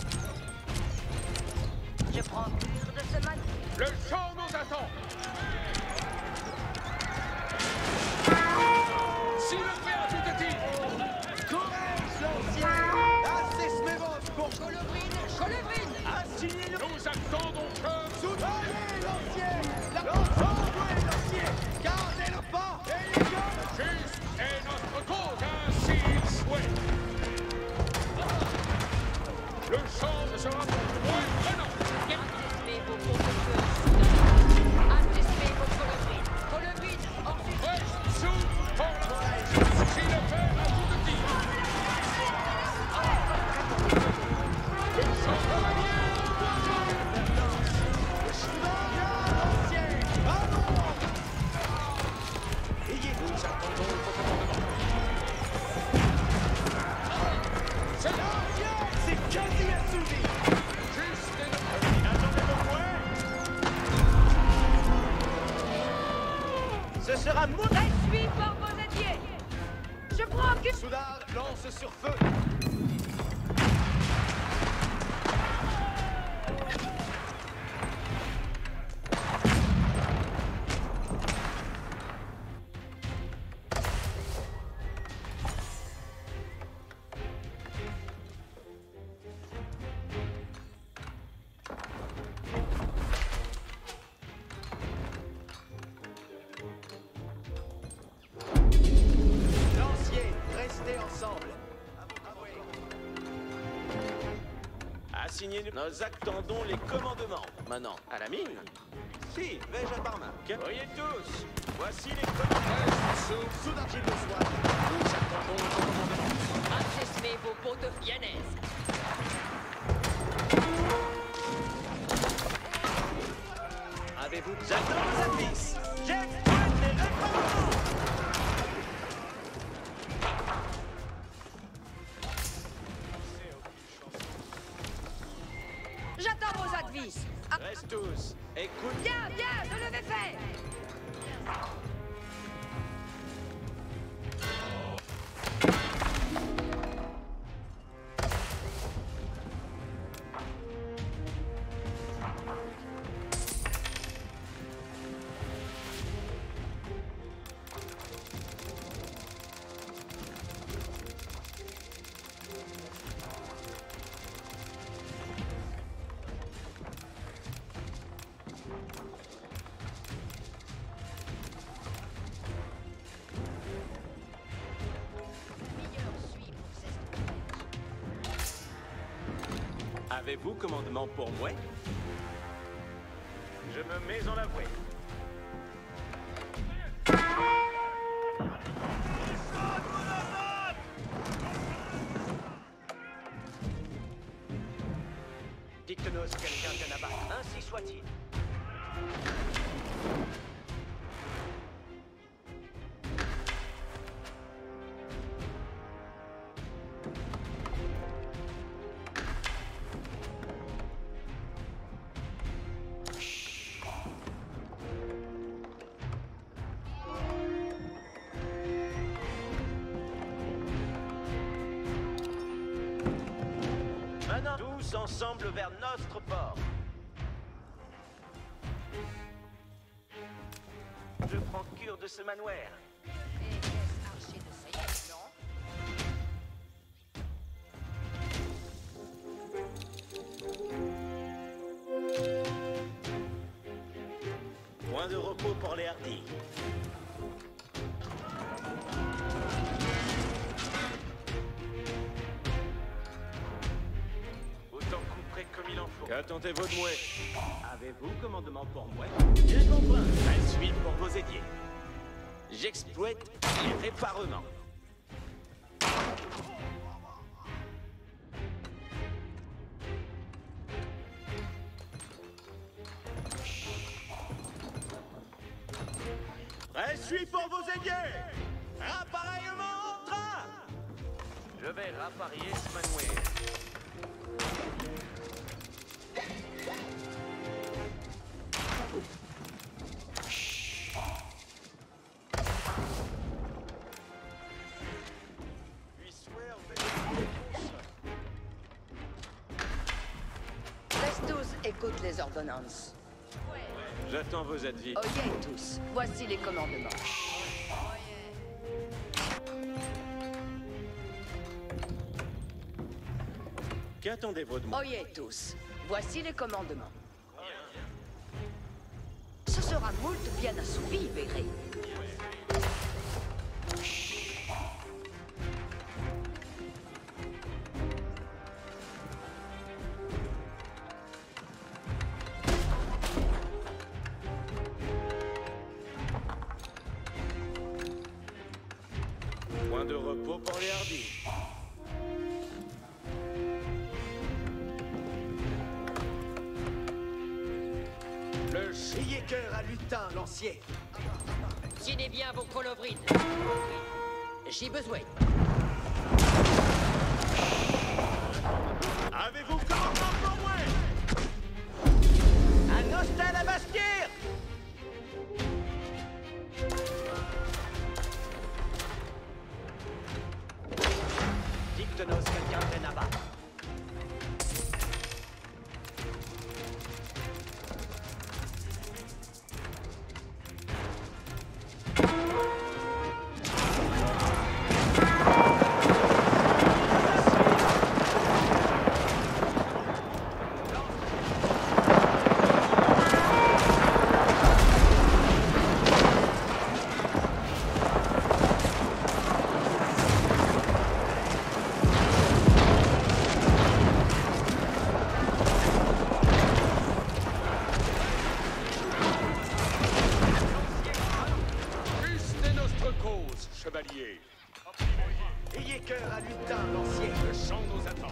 Je prends cure de ce matin. Le champ nous attend. Si le frère a tout dit. Courage, lancier. Assistez-vous pour Cholobrine, Cholobrine. assigner le... Nous attendons que... Allez, lancier. La envoyez, lancier. Gardez le pas. Et les gars. Juste est notre cause, ainsi il souhaite. Le champ sera pour moi maintenant. Anticipez vos pots de feu. Anticipez vos colobrines. Colobrine, ensuite. Reste sous pour la... Si le frère a tout dit. Le champ cavalier Lancier. Allons. nous attendons vos commandements. C'est là. C'est quasi assouvi. Juste et notre... Attendez le point. Ce sera mon... Je suis pour vos alliés. Je prends que... Soudard lance sur feu. Lancier, restez ensemble. Assignez-nous. Nous attendons les commandements. Maintenant, à la mine. Si, vais-je à Parma. Voyez tous. Voici les commandements. Sous... Soudard, j'ai besoin. Nous attendons vos commandements. Anticipez vos pots de viennaise. Avez-vous... J'attends vos advices. J'exploite les recommandements. J'attends vos advices. Ah, Reste tous. Écoute. bien, bien, je le vais faire. Avez-vous commandement pour moi? Je me mets en la voie. Dictenos quelqu'un de là-bas. Ainsi soit-il. tous ensemble vers notre port. Je prends cure de ce manoir. Et laisse Archer de Seyès, non? Point de repos pour les hardis. Autant couper comme il en faut. Qu'attendez-vous de moi? Avez-vous commandement pour moi? Bien compris. Je suis pour vos ailiers. J'exploite les réparements. Je suis pour vos ailiers. Appareillement en train. Je vais rappareiller ce manoir. Restos écoute les ordonnances. J'attends vos avis. Oyez tous, voici les commandements. Qu'attendez-vous de moi? Oyez tous, voici les commandements. Ce sera moult bien assoupi, verrez. Point de repos pour les hardis. Le chier cœur à lutin, lancier. Tienez bien vos colovrines. J'ai besoin. Avez-vous commandement pour moi? Un hostel à bastir! Dictenos quelqu'un de là-bas. Chevalier. Ayez cœur à lutin, lancier. Le chant nous attend.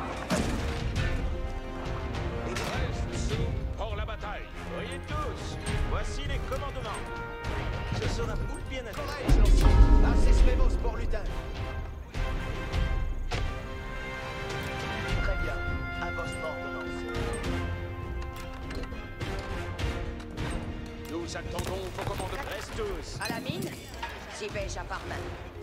Reste sous pour la bataille. Voyez tous, voici les commandements. Ce sera pour bien à Courage, lancier. Assez Svemos pour lutin. Très bien, à votre ordonnance. Nous attendons vos commandements. Reste tous. À la mine, si vais-je à part main.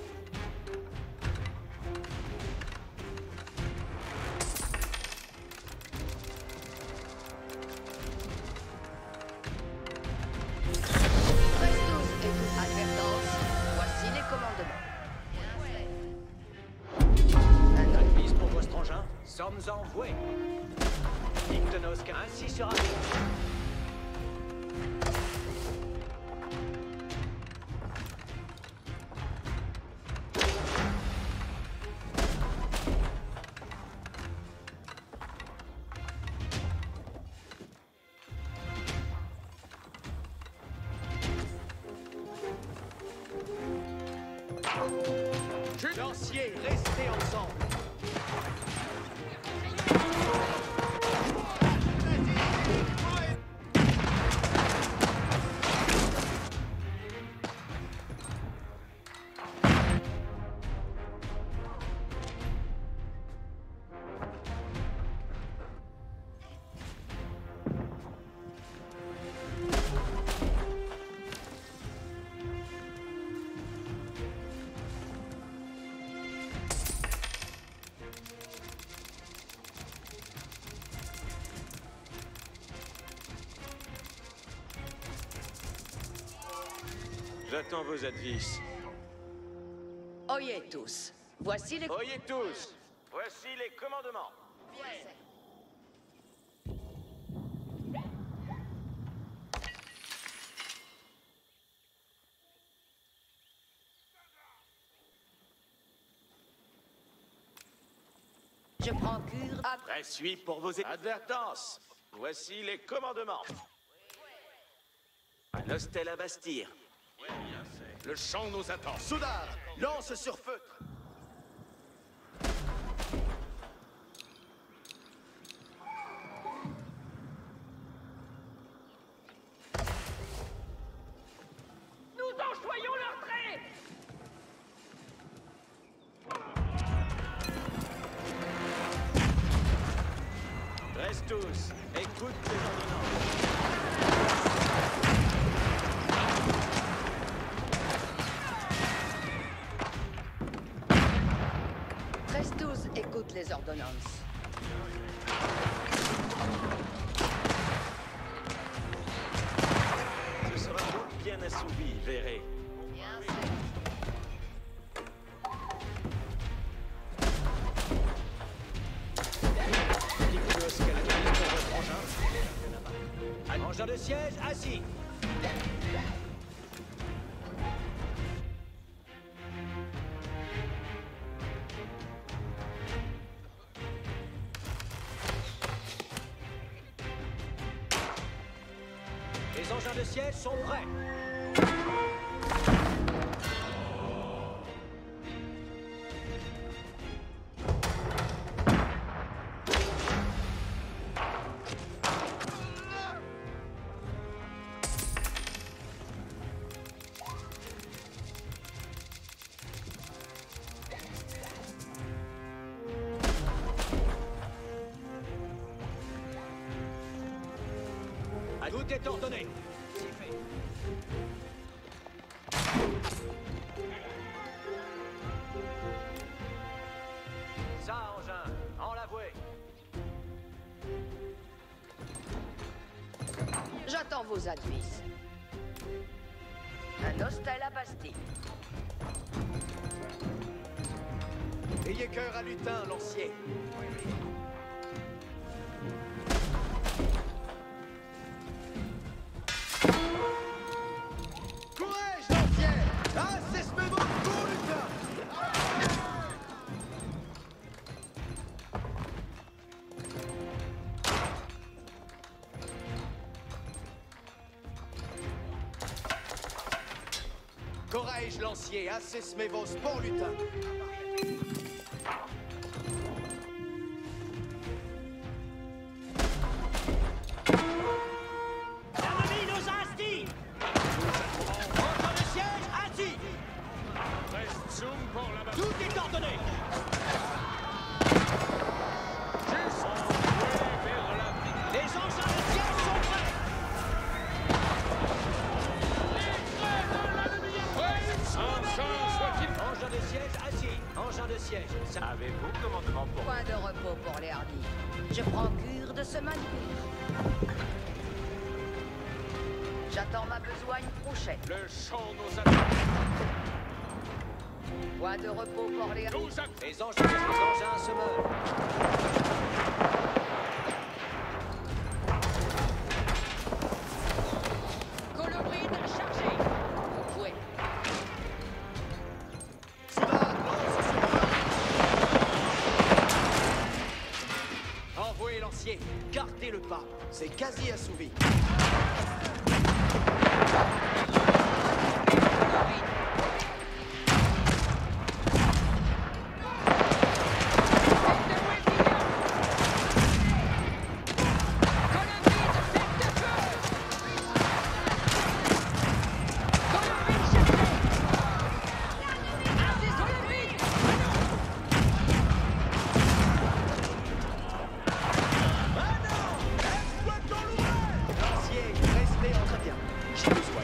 Prestos et toute advertance, voici les commandements. Un autre mise pour vos strangins. Sommes envoués. Dictenos ainsi sera. Lanciers, restez ensemble. J'attends vos advices. Oyez tous. Voici les... Oyez tous. Voici les commandements. Je prends cure à... Prêt suis pour vos advertences. Voici les commandements. Un hostel à Bastille. Le champ nous attend. Soudard, lance sur feutre. Nous enchoyons leur trait. Reste tous. Écoute les ordonnances. Prestos écoute les ordonnances. Ce sera donc bien assouvi, verrez. Bien sûr. Engin de siège, assis. Les engins de siège sont prêts. Tout est ordonné. C'est fait. Ça, engin, en l'avouer. J'attends vos advices. Un hostel à Bastille. Ayez cœur à lutin, lancier. Courage, lancier. Ah, c'est ce mémo pour lutin. Courage, lancier. Assis mevos pour lutin. L'ennemi nous instille. Engin de siège, assis. Reste zoom pour la bataille. Tout est ordonné. Juste envoyé vers la victoire. Les engins de siège sont prêts. Enfin, soit-il. Engin de siège, assis. Engin de siège. Ça... Avez-vous commandement pour Point de repos pour les hardis. Je prends cure de ce manivelle. J'attends ma besogne prochaine. Le champ nous attend. Point de repos pour les hardis. Nous attend. Les engins, les engins se meuvent. Colobrine chargée. Oui. Soudard, lance sur feutre. Envoyez lancier. Gardez le pas. C'est quasi assouvi. Lancier, restez en entretien. J'ai besoin.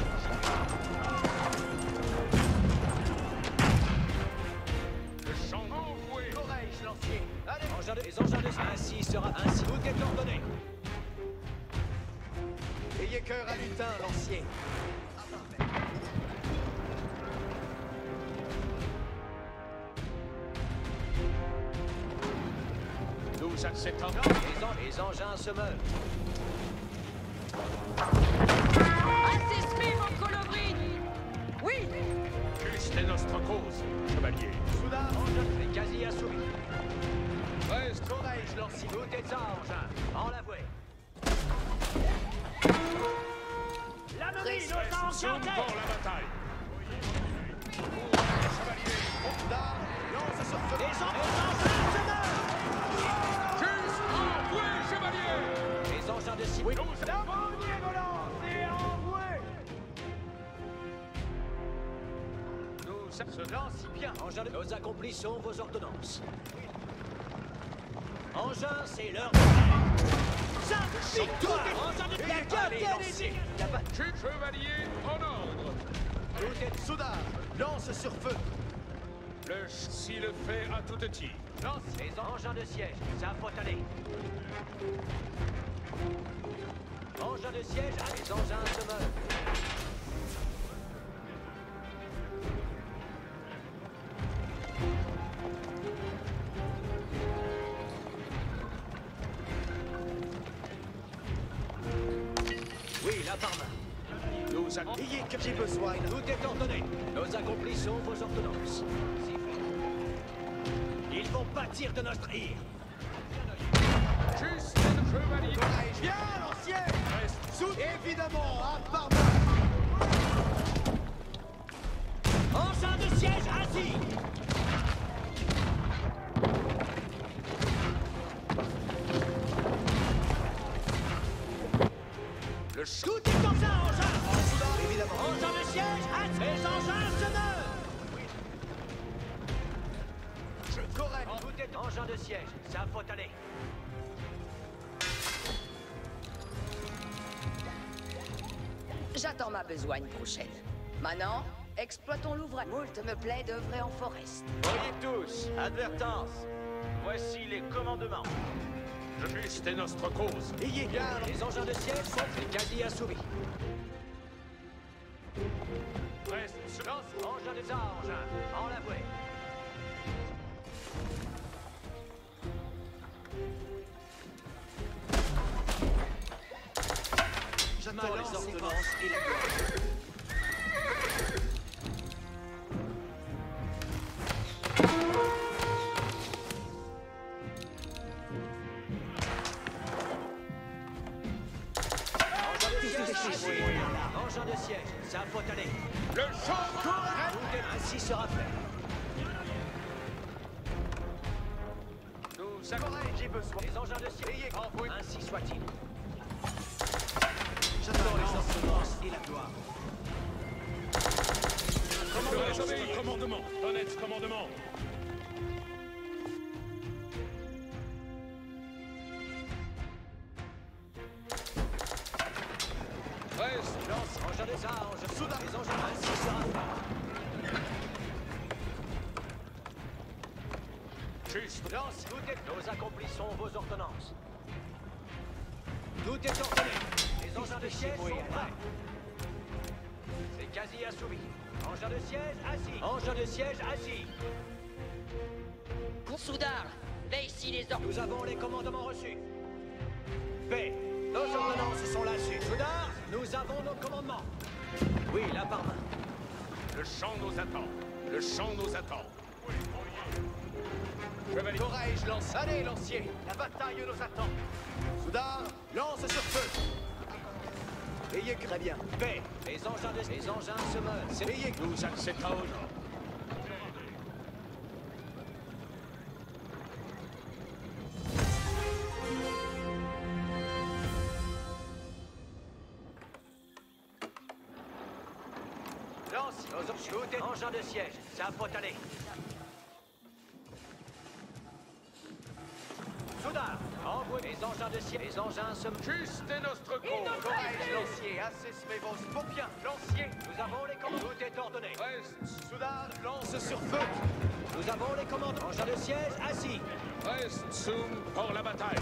Le champ envoyé. Courage, lancier. Allez. Engin de... Les engins de siège, ainsi sera ainsi. Tout est ordonné. Ayez cœur à lutin, lancier. Nous acceptons. Les, en- les engins se meuvent. Assismi, mon colobrine! Oui! Juste est notre cause, chevalier. Soudain, C'est quasi assouvi. Reste. Courage, lancier. Tout est ça, engin. En la voie. Précis. Zoom pour la bataille. Courage, chevalier. Soudain, lance sur feu. Les engins se meuvent. Juste envoué, chevalier. Les engins de cible. Nous La première volante est envouée. Nous Se lance bien. Engins de... Nous accomplissons vos ordonnances. Engins, c'est l'heure de... Ça, victoire. Engins de... La gueule est lancée. Y a pas... chevalier en ordre. Tout est soudain, lance sur feu. Le ch... si le fait à tout tir. Lance les engins de siège. Ça faut aller. Engins de siège, ah, les engins se meuvent. Oui, la par main. Nous avons... Ayez que j'ai besoin. Tout est ordonné. Nous accomplissons vos ordonnances. Ils vont pâtir de notre ire. Juste le chevalier. Courage, bien, l'ancien. Reste. Sous, évidemment, à part Engins de siège assis. Le ch... Tout est comme ça, engins. évidemment. Engins de siège assis. Les engins se meuvent. Je correct. Tout est engins de siège. Ça faut aller. J'attends ma besogne prochaine. Maintenant, exploitons l'ouvrage. Moult me plaît d'œuvrer en forest. Voyez tous, advertence. Voici les commandements. Juste est notre cause. Ayez bien, Les engins de siège sont quasi assouvis. Reste. sur- Lance, engins de ça, engins. En la voie. j'attends les ordonnances et la Engins de siège, ça faut aller. Le champ. Tout est ainsi sera fait. Nous avons... Courage, j'ai besoin. Les engins de siège, envoyez. Ainsi soit-il. J'attends les ordonnances et la gloire. Je réobéis, commandement. Honnête commandement. Reste. Lance, engins de ça, engins. Soudain. Les engins ainsi sera fait. Juste. Lance, tout est... Nous accomplissons vos ordonnances. Tout est ordonné. Les engins de siège sont prêts. C'est quasi assouvi. Engins de siège assis. Engins de siège assis. Soudard, veille ici les ordres. Nous avons les commandements reçus. Paix. Nos ordonnances sont là-dessus. Soudard, nous avons nos commandements. Oui, là par main. Le champ nous attend. Le champ nous attend. Chevalier. Courage, lance. Allez, lancier. La bataille nous attend. Soudain, lance sur feu. Ayez que très bien. Paix. Les engins de... Les engins se meuvent. C'est... Ayez que Nous acceptons. Lance, nos options. Tout est... Engins de siège, ça faut aller. Soudard, envoie les engins de siège. Les engins se... Juste est notre cause. courage, lancier. Assistez vos Bon bien, lancier, nous avons les commandes. Tout est ordonné. Reste. Soudain, lance sur feu. Nous avons les commandes. Engins de siège assis. Reste. Zoom pour la bataille.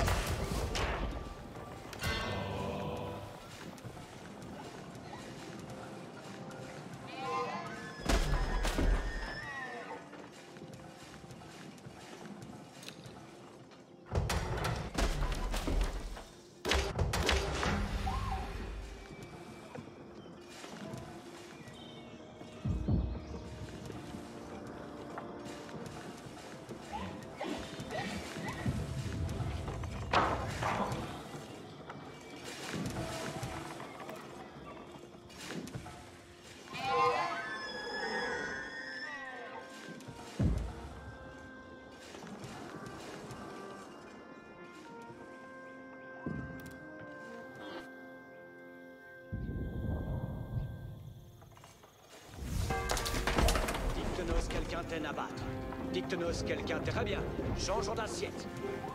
quintaine à battre. Dicte-nous quel quintet. Très bien. Changeons d'assiette.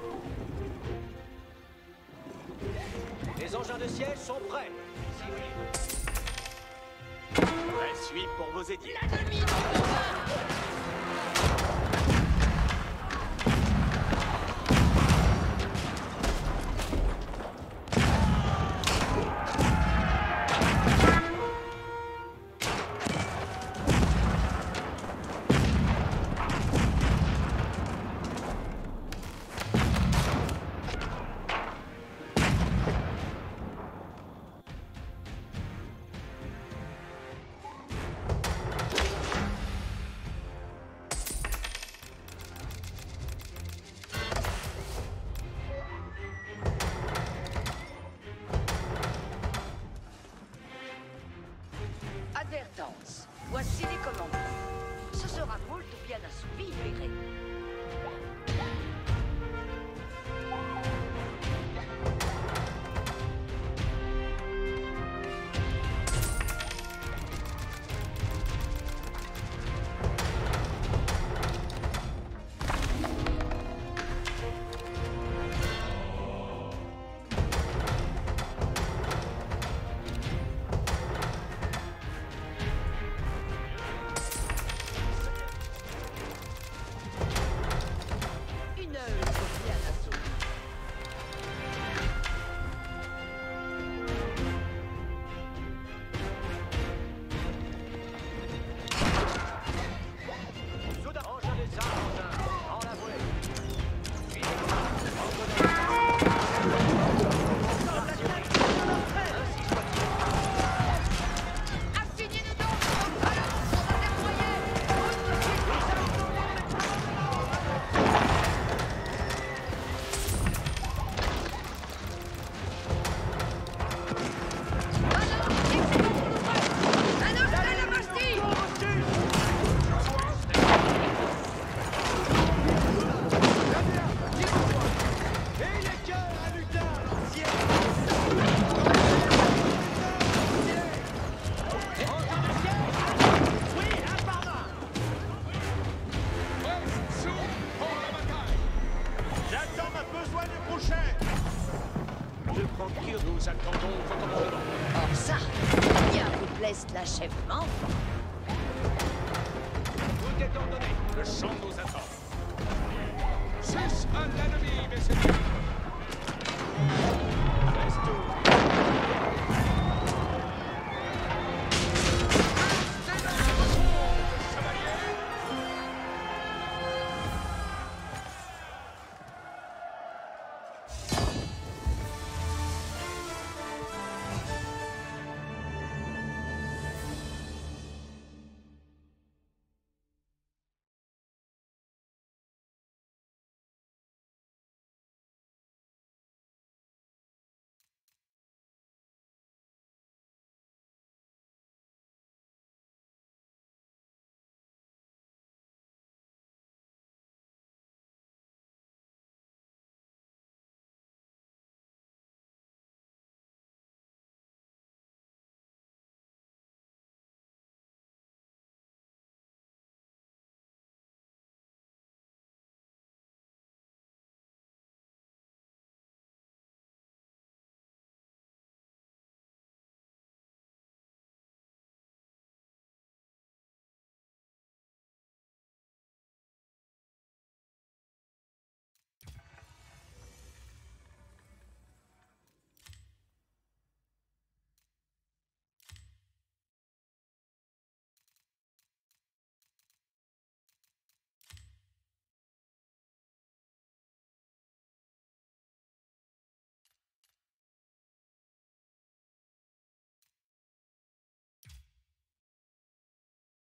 Les engins de siège sont prêts. Je suis pour vos édits. Advertence. Voici les commandements. Ce sera moult bien assouvi, verrez. Nous attendons votre commandement. Or ça, bien vous plaise l'achèvement. Tout est ordonné. Le champ nous attend. Six à l'ennemi, messieurs. Reste